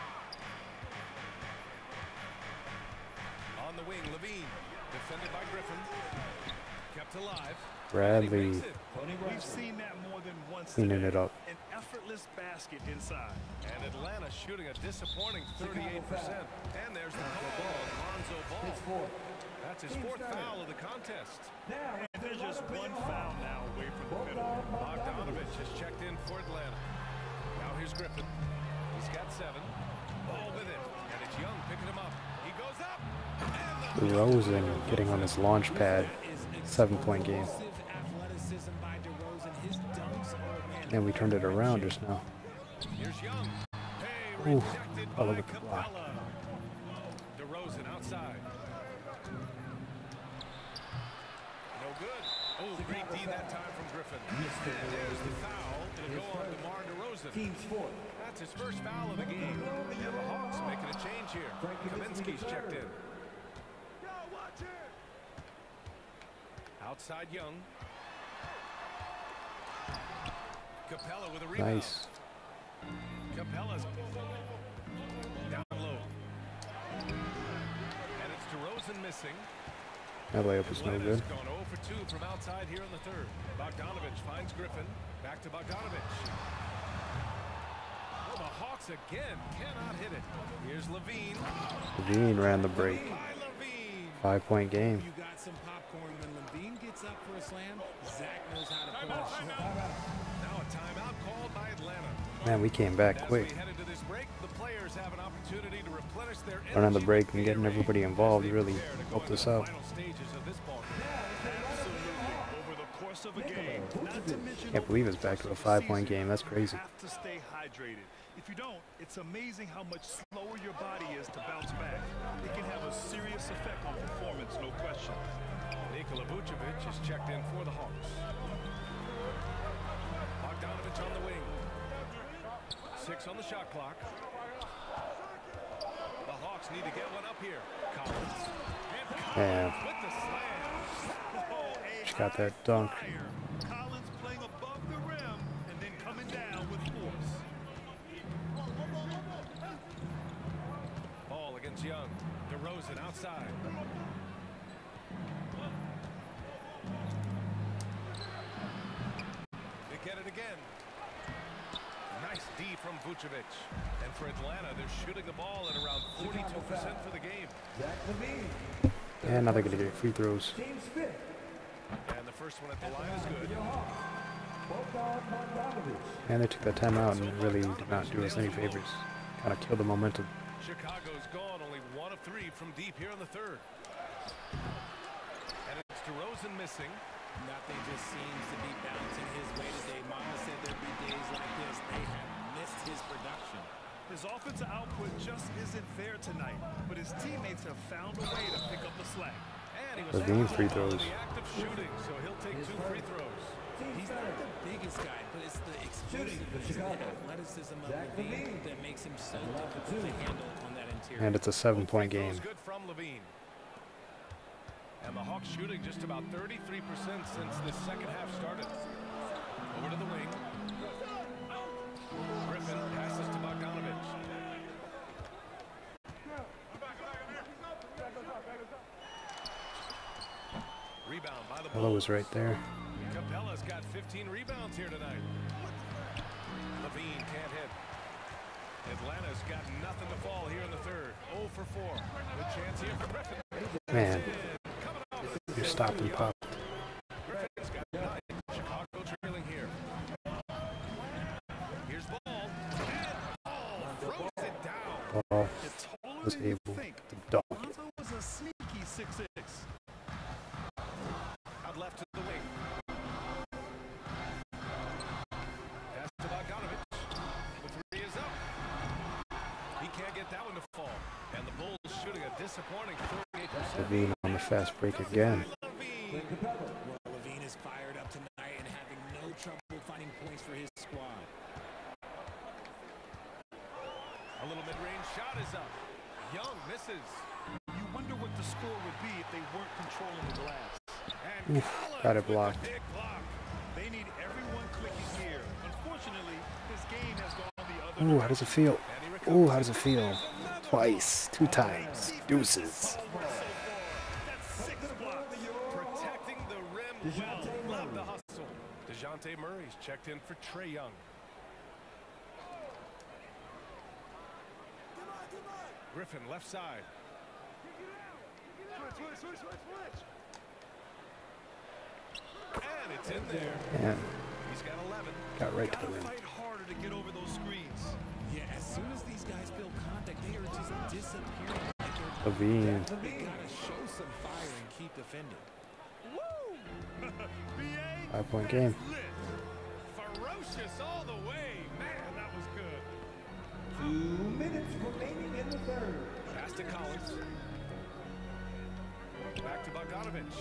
On the wing, Levine. Defended by Griffin. Kept alive. Bradley We've seen that more than once cleaning today. it up. An effortless basket inside. And Atlanta shooting a disappointing 38%. And there's the call on Lonzo Ball. That's his fourth foul of the contest. And there's just one foul now away from the middle. Bogdanovich has checked in for Atlanta. Now here's Griffin. He's got 7. Ball with him. And it's Young picking him up. He goes up. And the DeRozan getting on his launch pad. 7-point game. Athleticism by DeRozan. His dunks are, man, And we turned it around just now. Here's Young. Hey, Ooh, rejected oh, by look at the block. Capella. DeRozan outside. No good. Oh, great D that time from Griffin. And there's the foul. It'll go on DeMar DeRozan. Team sport. That's his first foul of the game. And the Hawks making a change here. Kaminsky's checked in. Outside Young. Capella with a rebound. Nice. Capella's down low. And it's DeRozan missing. That layup was no Atlanta's good. gone 0 for 2 from outside here in the third. Bogdanovich finds Griffin. Back to Bogdanovich. Oh, the Hawks again cannot hit it. Here's Levine. Levine ran the break. By Levine. 5-point game. you got some popcorn. When Levine gets up for a slam, Zach knows how to pull a shot. Now a timeout called by Atlanta. Man, we came back As quick. we head into this break, the players have an opportunity to replenish their Running the energy break with and getting Gatorade everybody as involved they really prepare to go helped into us the out. final stages of this ball game. Absolutely. Over the course of a game. Not to mention Can't believe it's back to a 5-point game. That's crazy. You have to stay hydrated. If you don't, it's amazing how much slower your body is to bounce back. It can have a serious effect on performance, no question. Nikola Vucevic is checked in for the Hawks. Bogdanovich on the wing. 6 on the shot clock. The Hawks need to get one up here. Collins. And Yeah. Collins with the slam. Oh, a She got that high dunk. flyer. Collins playing above the rim and then coming down with force. Ball against Young. DeRozan outside. They get it again. Nice D from Vucevic. And for Atlanta, they're shooting the ball at around 42% for the game. Zach Levine. And now they're going to get free throws. Team spit. And the first one at the line is good. Bogdan Bogdanovich. And they took that timeout and really did not do us any favors. Kind of killed the momentum. Chicago's gone only 1 of 3 from deep here in the third. And it's DeRozan missing. Nothing just seems to be bouncing his way today. Mama said there'd be days like this. They have missed his production. His offensive output just isn't there tonight, but his teammates have found a way to pick up the slack. And he was Levine fouled free in throws. the act of shooting, so he'll take 2 free throws. He's not the biggest guy, but it's the Shooting for explosiveness and Chicago. athleticism of Zach Levine Levine. that makes him so difficult to handle on that interior. And it's a 7-point Free game. throws good from Levine. And the Hawks shooting just about 33% since the second half started. Over to the wing. Griffin passes to Bogdanovich. Rebound by the Hello Bulls. was right there. Capella's got 15 rebounds here tonight. Levine can't hit. Atlanta's got nothing to fall here in the third. 0 for 4. Good chance here for Griffin. Man, you're stopping pop. Griffin's got 9. Chicago trailing here. Here's ball. And throws it down. Ball was able to dunk it. Lonzo was a sneaky 6'6". Out left to the wing. Pass to Bogdanovich. The three is up. He can't get that one to fall. And the Bulls shooting a disappointing 38%. LaVine on the fast break again. Well, LaVine is fired up tonight and having no trouble finding points for his squad. A little mid-range shot is up. Young misses. You wonder what the score would be if they weren't controlling the glass. And Oof, got it blocked. big block. They need everyone clicking here. Unfortunately, this game has gone the other Ooh, how does it feel? Ooh, how does it feel? Twice, 2 times. Deuces. That's 6 blocks. Protecting the rim well. Love the hustle. DeJounte Murray's checked in for Trae Young. Griffin left side. And it's in there. Yeah, He's got 11. got right to the Gotta rim. fight harder to get over those screens. Yeah, as soon as these guys feel contact, they are just disappearing. Like they're LaVine. They gotta show some fire and keep defending. Woo! BA 5-point game. lit. Ferocious all the way. Man, that was good. 2 minutes remaining in the third. Pass to Collins. Back to Bogdanovich.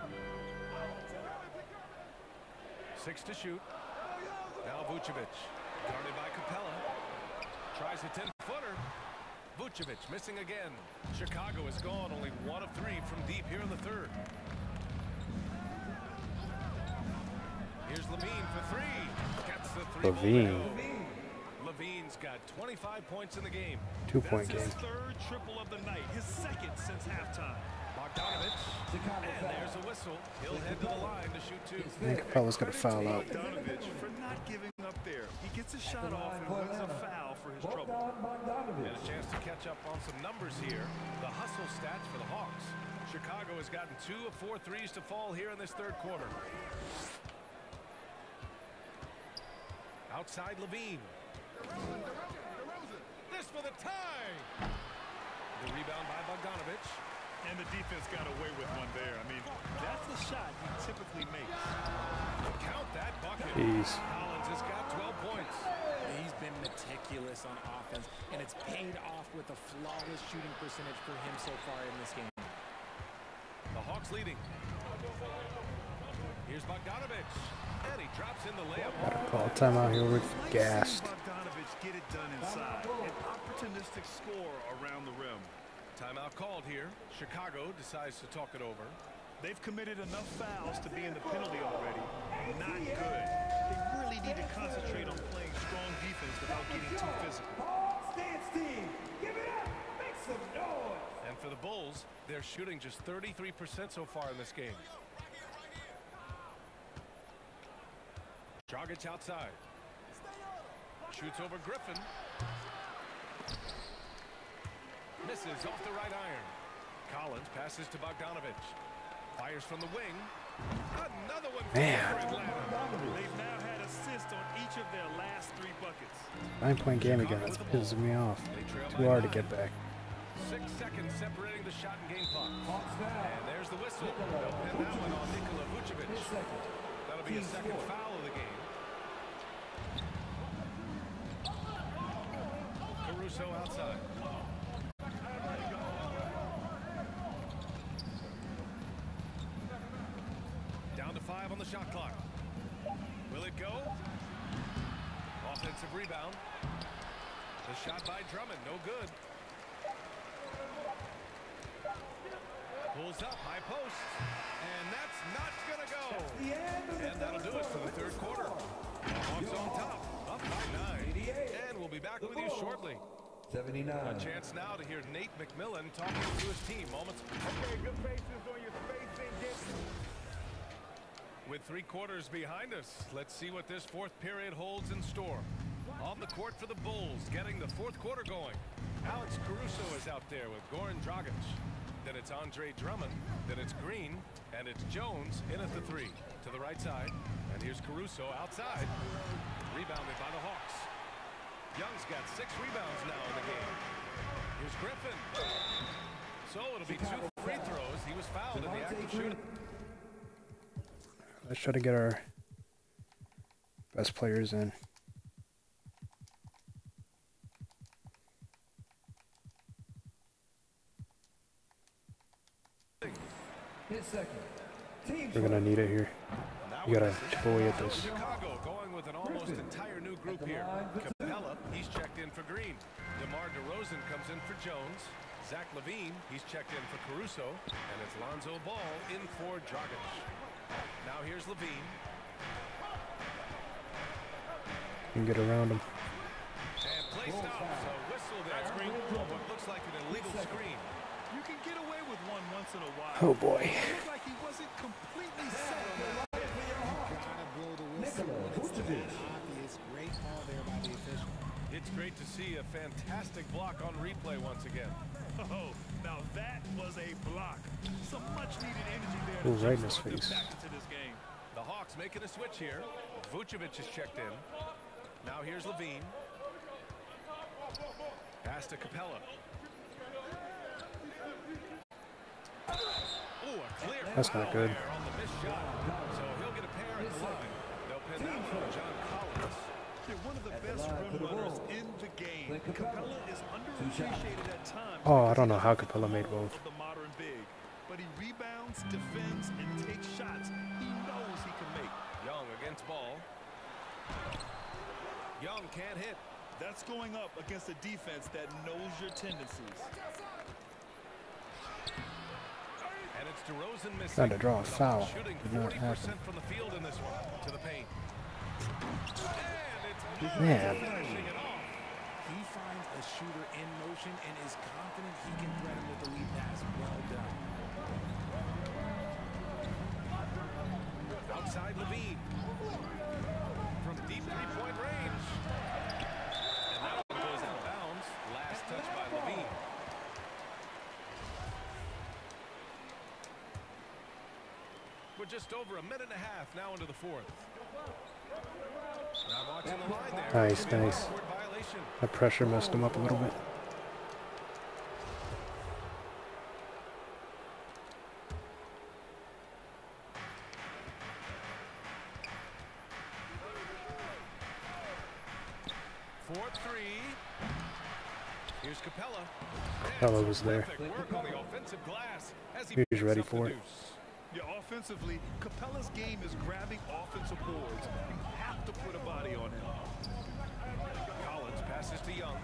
6 to shoot. Now Vucevic. Guarded by Capella. Tries a 10-footer. Vucevic missing again. Chicago is gone. Only 1 of 3 from deep here in the third. Here's LaVine for 3. Gets the 3. LaVine. LaVine's got 25 points in the game. 2-point That's his game. third triple of the night, his second since halftime. Bogdanovich. And there's a whistle. He'll head to the line to shoot 2. I think Capella's got to foul out. Bogdanovich for not giving up there. He gets a shot off and wins a foul for his trouble. And a chance to catch up on some numbers here. The hustle stats for the Hawks. Chicago has gotten 2 of 4 threes to fall here in this third quarter. Outside LaVine. This for the tie. The rebound by Bogdanovich. And the defense got away with one there. I mean, that's the shot he typically makes. Count that bucket. Jeez. Collins has got 12 points. He's been meticulous on offense, and it's paid off with a flawless shooting percentage for him so far in this game. The Hawks leading. Here's Bogdanovich. And he drops in the layup. Gotta call timeout here. We're gassed. Bogdanovich get it done inside. An opportunistic score around the rim. Timeout called here. Chicago decides to talk it over. They've committed enough fouls to be in the penalty already. Not good. They really need to concentrate on playing strong defense without getting too physical. Stance team, give it up. Make some noise. And for the Bulls, they're shooting just 33% so far in this game. Dragic outside. Shoots over Griffin. Misses off the right iron. Collins passes to Bogdanovich. Fires from the wing. Another one for Atlanta. They've now had assists on each of their last 3 buckets. 9-point game again. That's pissing me off. Too hard to get back. 6 seconds separating the shot and game clock. And there's the whistle. They'll pin that one on Nikola Vucevic. That'll be a second foul of the game. Caruso outside. Down to 5 on the shot clock. Will it go? Offensive rebound. The shot by Drummond, no good. Pulls up, high post. And that's not going to go. And that'll do it for the third quarter. Hawks on top, up by 9. And we'll be back with you shortly. 79. A chance now to hear Nate McMillan talking to his team moments. Okay, good faces on your spacing. With 3 quarters behind us, let's see what this fourth period holds in store. On the court for the Bulls, getting the fourth quarter going. Alex Caruso is out there with Goran Dragic. Then it's Andre Drummond. Then it's Green. And it's Jones in at the three. To the right side. And here's Caruso outside. Rebounded by the Hawks. Young's got 6 rebounds now in the game. Here's Griffin. So it'll be 2 free throws. He was fouled in the act of shooting. Let's try to get our best players in. We're gonna need it here. You gotta chip away at this. Chicago going with an almost entire new group here. Capella, he's checked in for Green. DeMar DeRozan comes in for Jones. Zach LaVine, he's checked in for Caruso. And it's Lonzo Ball in for Dragic. Now here's LaVine. You can get around him. And play stops. A whistle there. Screen. What looks like an illegal screen. You can get away with one once in a while. Oh boy. It looked like he wasn't completely set on that. Gotta blow the whistle when it's that obvious. Great call there by the official. It's great to see a fantastic block on replay once again. Oh, now that was a block. Some much needed energy there. Ooh, right in his face. Back into this game. The Hawks making a switch here. Vucevic is checked in. Now here's LaVine. Pass to Capella. Ooh, a clear That's not good. on the missed shot. So he'll get a pair at the line. They'll pin that for John Collins. They're one of the best rim runners in the game. Capella is underappreciated at times. Oh, I don't know how Capella made both. Of the modern big, but he rebounds, defends, and takes shots he knows he can make. Young against Ball. Young can't hit. That's going up against a defense that knows your tendencies. And it's DeRozan missing. Trying to draw a foul. Shooting Did not 40% happen. from the field in this one. To the paint. And it's Man. finishing it off. He finds a shooter in motion and is confident he can thread him with the lead pass. Well done. Outside LaVine. From deep three-point range. And that one goes out of bounds. Last touch by LaVine. We're just over a minute and a half now into the fourth. Now watching the line there. Nice, nice. Violation. That pressure messed him up a little bit. Here's Capella. Capella was there. Work on the offensive glass as He was ready for it. Yeah, offensively, Capella's game is grabbing offensive boards. You have to put a body on him. Collins passes to Young.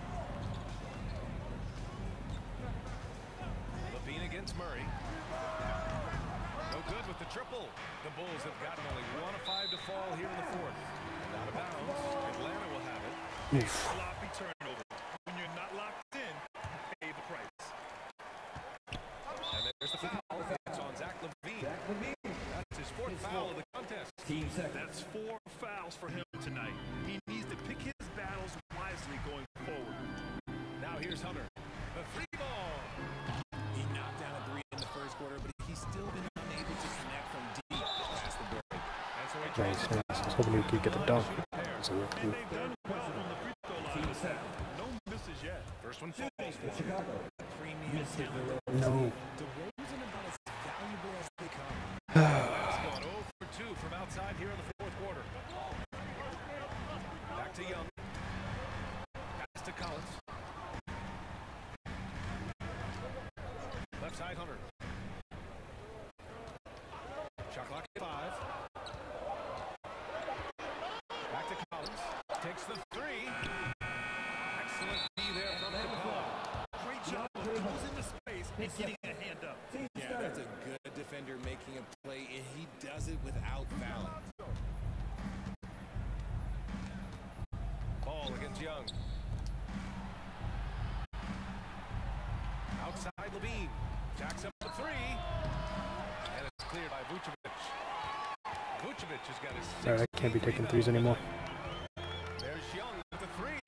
LaVine against Murray. No good with the triple. The Bulls have gotten only 1 of 5 to fall here in the fourth. Out of bounds. Atlanta will have it. Sloppy turnover. When you're not locked in, pay the price. And there's the foul. It's on Zach LaVine. That's his 4th foul of the contest. That's 4 fouls for him tonight. He needs to pick his battles wisely going forward. Now here's Hunter. The free ball. He knocked down a 3 in the first quarter, but he's still been unable to connect from deep past the break. And so he Nice, nice. I was hoping he could get the dunk. Doesn't work too. They've done well from the free throw line. No misses yet. First one falls for Chicago. Premium talent. No. DeRozan about as valuable as they come. Atlanta's gone 0 for 2 from outside here in the fourth quarter. Back to Young. Pass to Collins. Left side Hunter. Shot clock at 5. Back to Collins. Takes the 3. Excellent D there from Capella. Great job of closing the space and getting a hand up. Yeah, that's a good defender making a play, and he does it without fouling. Ball against Young. Outside LaVine. Jacks up the 3. And it's cleared by Vucevic. Vucevic has got his 6th Alright, I can't be taking threes anymore. There's Young with the 3.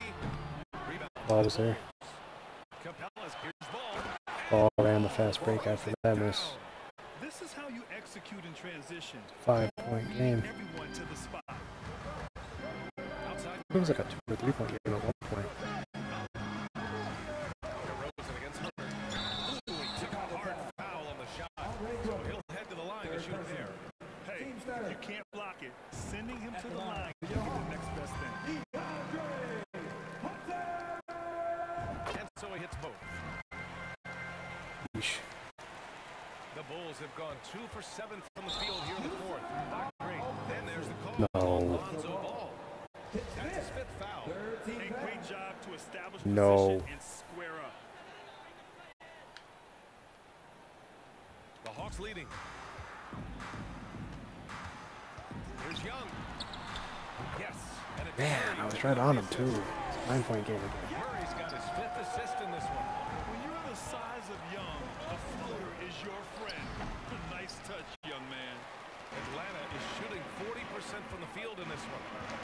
ball was there. Capella's here's ball. Ball ran the fast break after that miss. This is how you execute in transition. 5-point game. Everyone to the spot. Outside. It was like a 2 or 3 point game at one point. DeRozan against Hunter. Ooh, he took a hard foul on the shot. So he'll head to the line to shoot there. Hey, if you can't block it, sending him to the line will get the next best thing. And so he hits both. Yeesh. The Bulls have gone 2 for 7 from the field here in the fourth. Not great. Then there's the call. No. Lonzo Ball. That's his 5th foul. A great job to establish No. position and square up. The Hawks leading. Here's Young. Yes. And it's Man, Murray I was with right the on him assist. too. 9-point game again. Murray's got his 5th assist in this one. When you're the size of Young, a floater is your friend. Nice touch, young man. Atlanta is shooting 40% from the field in this one.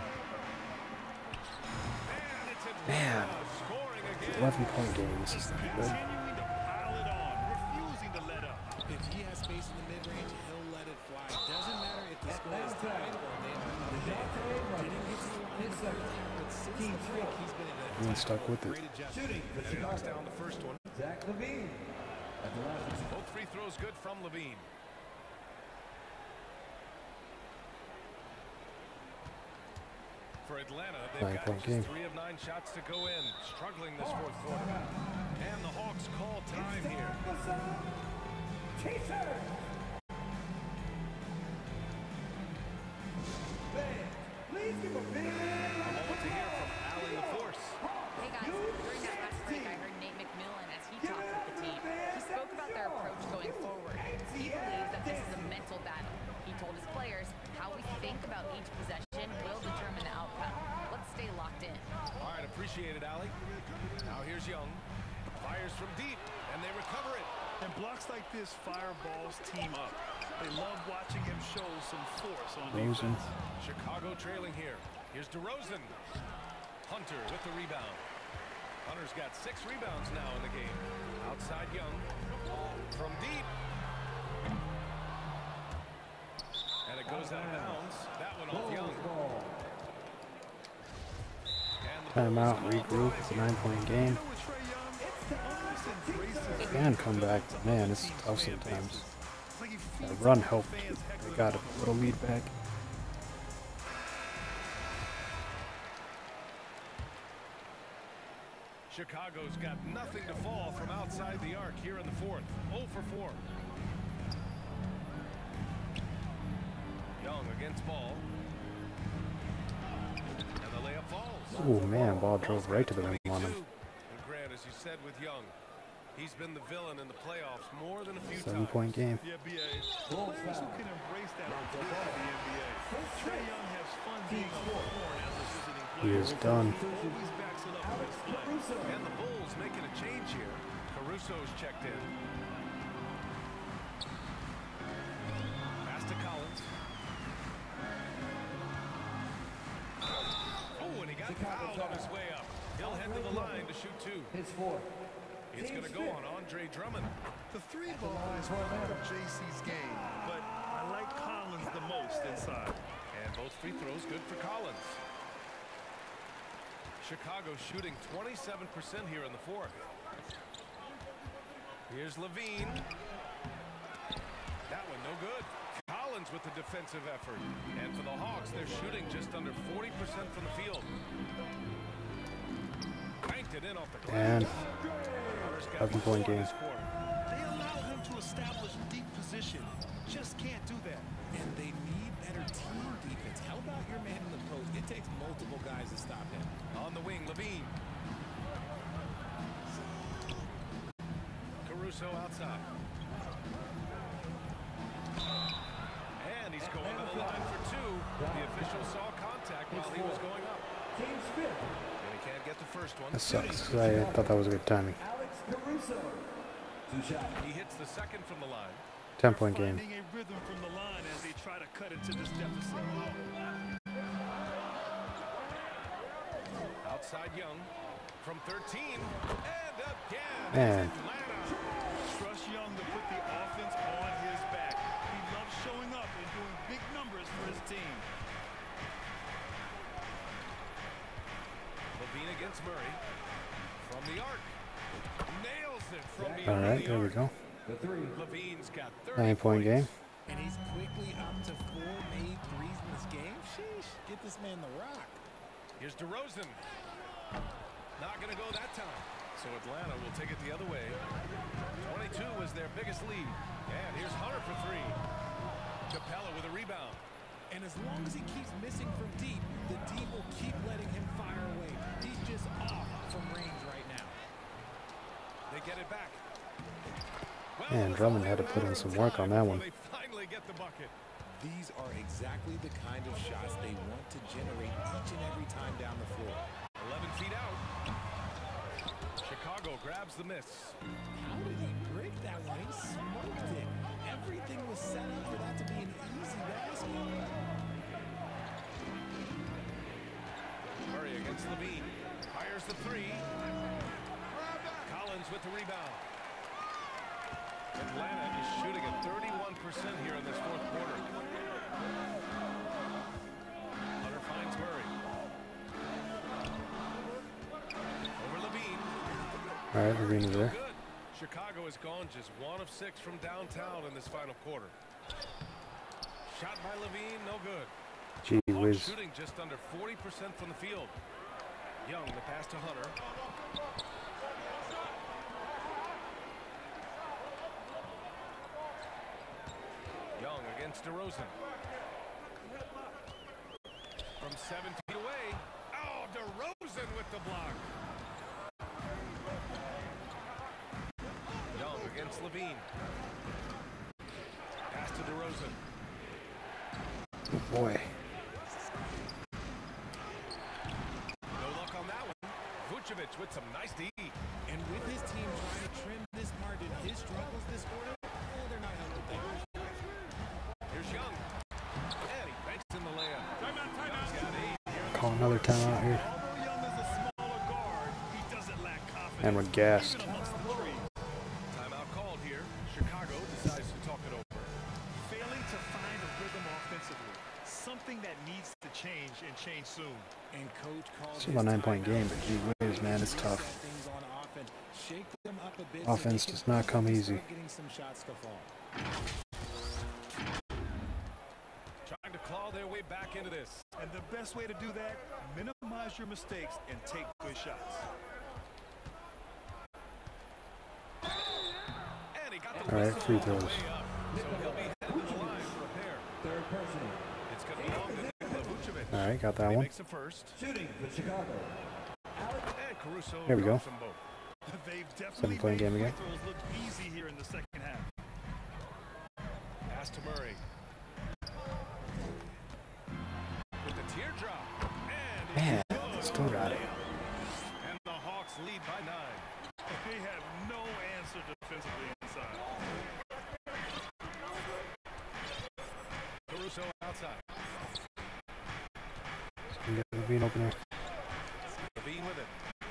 And it's Man. Atlanta scoring again. 11-point game. This is not good. Continuing to pile it on, refusing to let up. If he has space in the mid-range, he'll let it fly. Doesn't matter if the score is tied or they have another day. Didn't get to the line in the third half, but since the break, he's been at Being stuck with it. great adjustment. And he knocks down the first one. Zach Levine. At the last. Both free throws good from Levine. For Atlanta, they've got 9-point just game. 3 of 9 shots to go in. Struggling this fourth quarter. And the Hawks call time here. Please give a big A moment to hear from Allie LaForce. Hey guys, during that last break, I heard Nate McMillan as he talked with the team. He spoke about their approach going forward. He believes that this is a mental battle. He told his players how we think about each possession will determine the outcome. Let's stay locked in. All right, appreciate it, Allie. Now here's Young. Fires from deep, and they recover it. And blocks like this fire balls team up. They love watching him show some force on DeRozan. defense. Chicago trailing here. Here's DeRozan. Hunter with the rebound. Hunter's got 6 rebounds now in the game. Outside Young. From deep. And it goes out of bounds. That one off Young. And the Timeout, Bulls call regroup. ties It's a here. 9-point game. You know what, Trae Young? Almost embraces Can come back, but man, it's tough sometimes. It's like he That feeds run off the helped. fans' They heckling got him a on the little road. lead back. Chicago's got nothing to fall from outside the arc here in the fourth. 0 for 4. Young against Ball. And the layup falls. Oh man, ball drove right to the rim on him. And Grant, as you said with Young, he's been the villain in the playoffs more than a few 7-point game. Yeah, B.A. Players who can embrace that are good for the NBA. Trae Young has fun being a foreign as a visiting He player. is done. Always backs it up with his play. And the Bulls making a change here. Caruso's checked in. Pass to Collins. Oh, and he got fouled on his way up. He'll head to the line to shoot 2. Hits 4. It's going to go on Andre Drummond. The three ball is part of JC's game, but I like Collins the most inside. And both free throws good for Collins. Chicago shooting 27% here in the fourth. Here's Levine. That one no good. Collins with the defensive effort. And for the Hawks, they're shooting just under 40% from the field. Banked it in off the And Hunter's got 11-point 4 game. this quarter. They allow him to establish deep position. Just can't do that. And they need better team defense. How about your man in the post? It takes multiple guys to stop him. On the wing, Levine. Caruso outside. And he's going to the line for 2. The official saw contact while he was going up. Team's fifth. And he can't get the first one. That sucks, 'cause I thought that was a good timing. Alex Caruso. 2 shots. He hits the second from the line. 10-point game. Finding a rhythm from the line as they try to cut into this deficit. Outside Young. From 13, and again, Man. Atlanta. Trust Young to put the offense on his back. He loves showing up and doing big numbers for his team. Levine against Murray. From the arc. Nails it from beyond All right, the there we arc. go. Levine's got 30 9-point game. And he's quickly up to 4 made threes in this game. Sheesh, get this man the rock. Here's DeRozan. Not going to go that time. So Atlanta will take it the other way. 22 was their biggest lead. And here's Hunter for 3. Capella with a rebound. And as long as he keeps missing from deep, the D will keep letting him fire away. He's just off from range right now. They get it back. Well, Man, Drummond had to put in some work on that one. They finally get the bucket. These are exactly the kind of shots they want to generate each and every time down the floor. 11 feet out. Chicago grabs the miss. How did he break that one? He smoked it. Everything was set up for that to be an easy basket. Murray against Levine. Fires the 3. Collins with the rebound. Atlanta is shooting at 31% here in this fourth quarter. Hunter finds Murray. Over Levine. All right, Levine is there. Good. Chicago has gone just 1 of 6 from downtown in this final quarter. Shot by Levine, no good. Gee Hawks whiz. shooting just under 40% from the field. Young, the pass to Hunter. Young against DeRozan. From 7 feet away. Oh, DeRozan with the block. Young against Levine. Pass to DeRozan. Oh boy. No luck on that one. Vucevic with some nice D. And with his team trying to trim this margin, his struggles this quarter, they're not helping things. Here's Young. And he banks in the layup. Young's got 8 here. Call another timeout here. Although Young is a smaller guard, he doesn't lack confidence. And we're gassed. Even amongst the trees. Timeout called here. Chicago decides to talk it over. Failing to find a rhythm offensively. Something that needs to change and change soon. And coach calls It's still a 9-point game, but gee whiz, man, it's tough. Offense does not come easy. Trying to claw their way back into this. And the best way to do that, minimize your mistakes and take good shots. And he got the All right, whistle free all the throws. way up. So he'll be headed to the line for a pair. Third personal. It's going to belong to Nikola Vucevic. All right, got that He one. makes the first. Shooting for Chicago. And Caruso There we go. drops them both. They've definitely 7-point game made again. free throws look easy here in the second half. Pass to Murray. With the teardrop. And Man, it's good. still got it. And the Hawks lead by 9. They have no answer defensively inside. Caruso outside. We got Levine open here. Levine with it.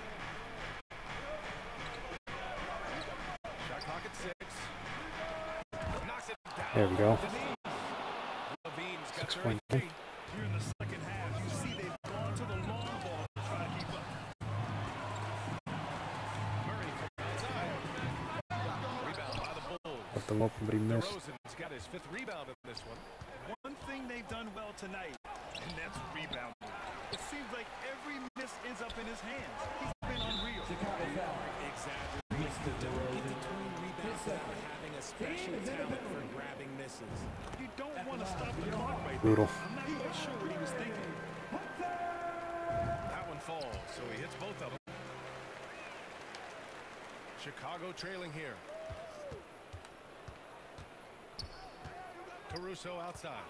Shot clock at 6. Knocks it down. There we go. Levine's got 6-point 33. game. Here in the second half, you see they've gone to the long ball to try to keep up. Murray from outside. Rebound by the Bulls. Left them open, but he missed. DeRozan's got his 5th rebound in this one. One thing they've done well tonight, and that's rebounding. It seems like every miss ends up in his hands. He's been unreal. Chicago foul. Mr. DeRozan. Between rebounds without having a special talent for grabbing misses. You don't want to stop the clock right Brutal. there. I'm not quite sure what he was thinking. That one falls, so he hits both of them. Chicago trailing here. Caruso outside.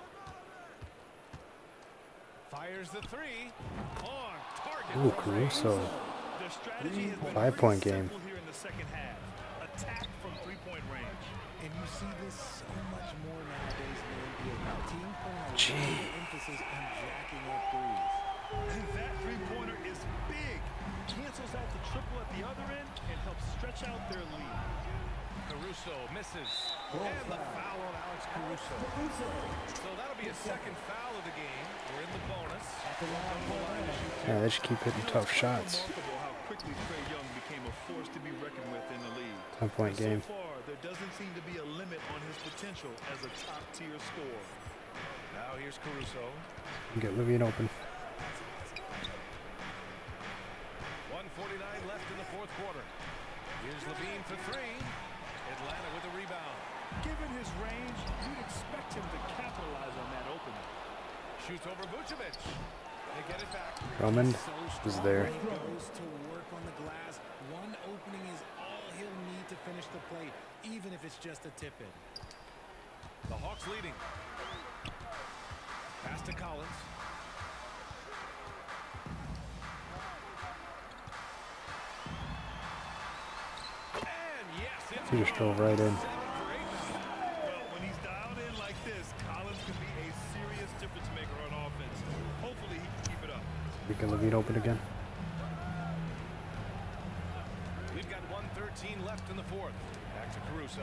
Fires the 3. On target. Ooh, for Caruso. Their strategy has been 5-point pretty game. simple here in the second half. Attack from three-point range. And you see this so much more nowadays in the NBA. Teams putting a lot Gee. of emphasis on jacking up threes. And that three-pointer is big. Cancels out the triple at the other end and helps stretch out their lead. Caruso misses. And the foul on Alex Caruso. So that'll be a second foul of the game. We're in the bonus. Yeah, they should keep hitting tough shots. Remarkable how quickly Trae Young became a force to be reckoned with in the league. 10-point game. So far, there doesn't seem to be a limit on his potential as a top-tier scorer. Now here's Caruso. Get Levine open. 1:49 left in the fourth quarter. Here's Levine for three. Atlanta with a rebound. Given his range, you'd expect him to capitalize on that opening. Shoots over Vucevic. They get it back. Drummond is there. He goes to work on the glass. One opening is all he'll need to finish the play, even if it's just a tip-in. The Hawks leading. Pass to Collins. And yes, it's He just drove right in. Well, when he's dialed in like this, Collins can be a serious difference maker on offense. Hopefully he can keep it up. We can Levine open again. We've got 1:13 left in the fourth. Back to Caruso.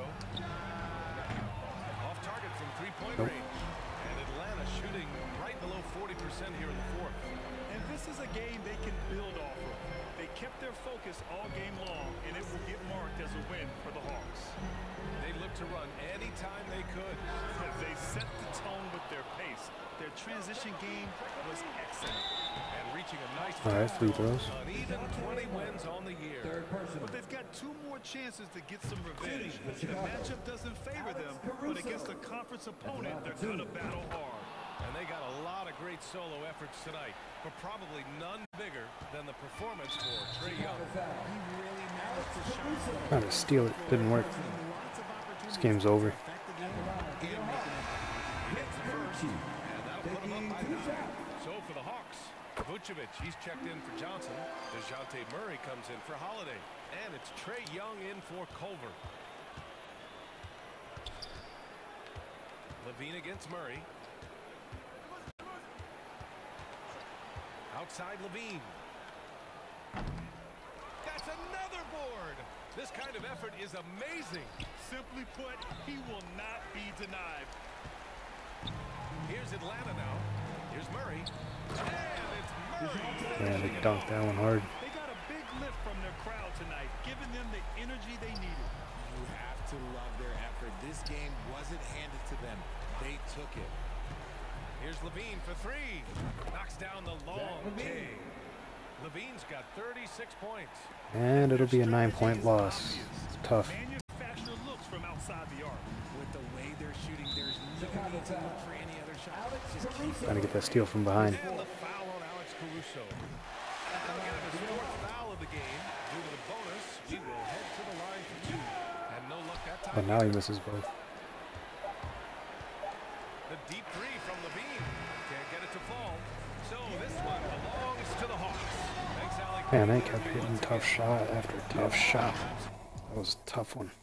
Off target from three-point range. And Atlanta shooting right below 40% here in the fourth. And this is a game they can build off of. They kept their focus all game long, and it will get marked as a win for the Hawks. They looked to run anytime they could. They set the tone with their pace. Their transition game was excellent. And reaching a nice All right, free throws. an even 20 wins on the year. But they've got two more chances to get some revenge. The matchup doesn't favor them, but against a conference opponent, they're going to battle hard. And they got a lot of great solo efforts tonight, but probably none bigger than the performance for Trae Young. He really managed to shine. Trying to steal it. Didn't work. Lots of opportunities. This game's over. Affect the game and make an impact. Hits first, and that'll put him up by 9. So for the Hawks, Vucevic, he's checked in for Johnson. DeJounte Murray comes in for Holiday. And it's Trae Young in for Culver. Levine against Murray. Outside Levine. That's another board. This kind of effort is amazing. Simply put, he will not be denied. Here's Atlanta now. Here's Murray. And it's Murray. Man, they dunked that one hard. They got a big lift from their crowd tonight, giving them the energy they needed. You have to love their effort. This game wasn't handed to them. They took it. Here's Levine for three. Knocks down the long K. Levine's got 36 points. And it'll be a 9-point loss. It's tough. Manufactured looks from outside the arc. With the way they're shooting, there's no need to look for any other shot. Just keep Trying to get that steal from behind. And the foul on Alex Caruso. That'll get him his fourth foul of the game. Due to the bonus, he will head to the line for 2. And no luck that time. But now he misses both. The deep three from Levine. Can't get it to fall. So this one belongs to the Hawks. Thanks, Alec. Man, they kept hitting tough shot after tough shot. That was a tough one.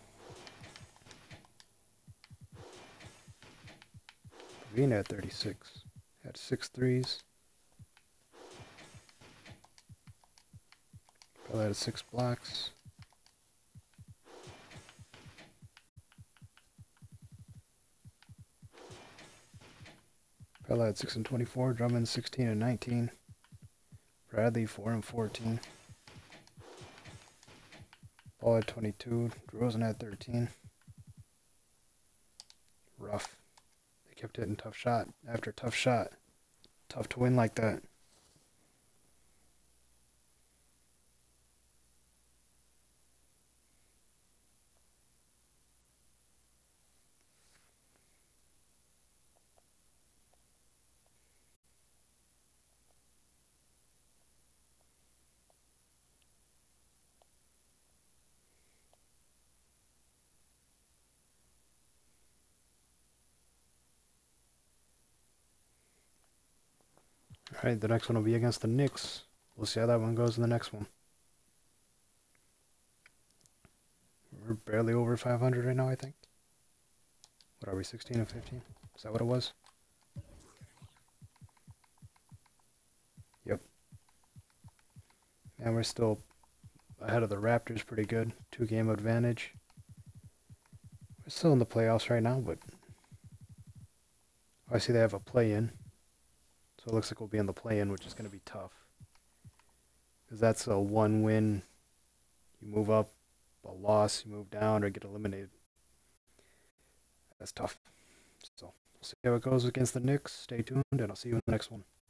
Levine had 36. Had 6 threes. Probably had 6 blocks. Pella had 6 and 24, Drummond 16 and 19, Bradley 4 and 14, Paul had 22, DeRozan had 13. Rough. They kept hitting tough shot after tough shot. Tough to win like that. Alright, the next one will be against the Knicks. We'll see how that one goes in the next one. We're barely over 500 right now, I think. What are we, 16 and 15? Is that what it was? Yep. And we're still ahead of the Raptors pretty good. 2-game advantage. We're still in the playoffs right now, but I see they have a play-in. So it looks like we'll be in the play-in, which is going to be tough. Because that's a 1 win. You move up, a loss, you move down, or get eliminated. That's tough. So we'll see how it goes against the Knicks. Stay tuned, and I'll see you in the next one.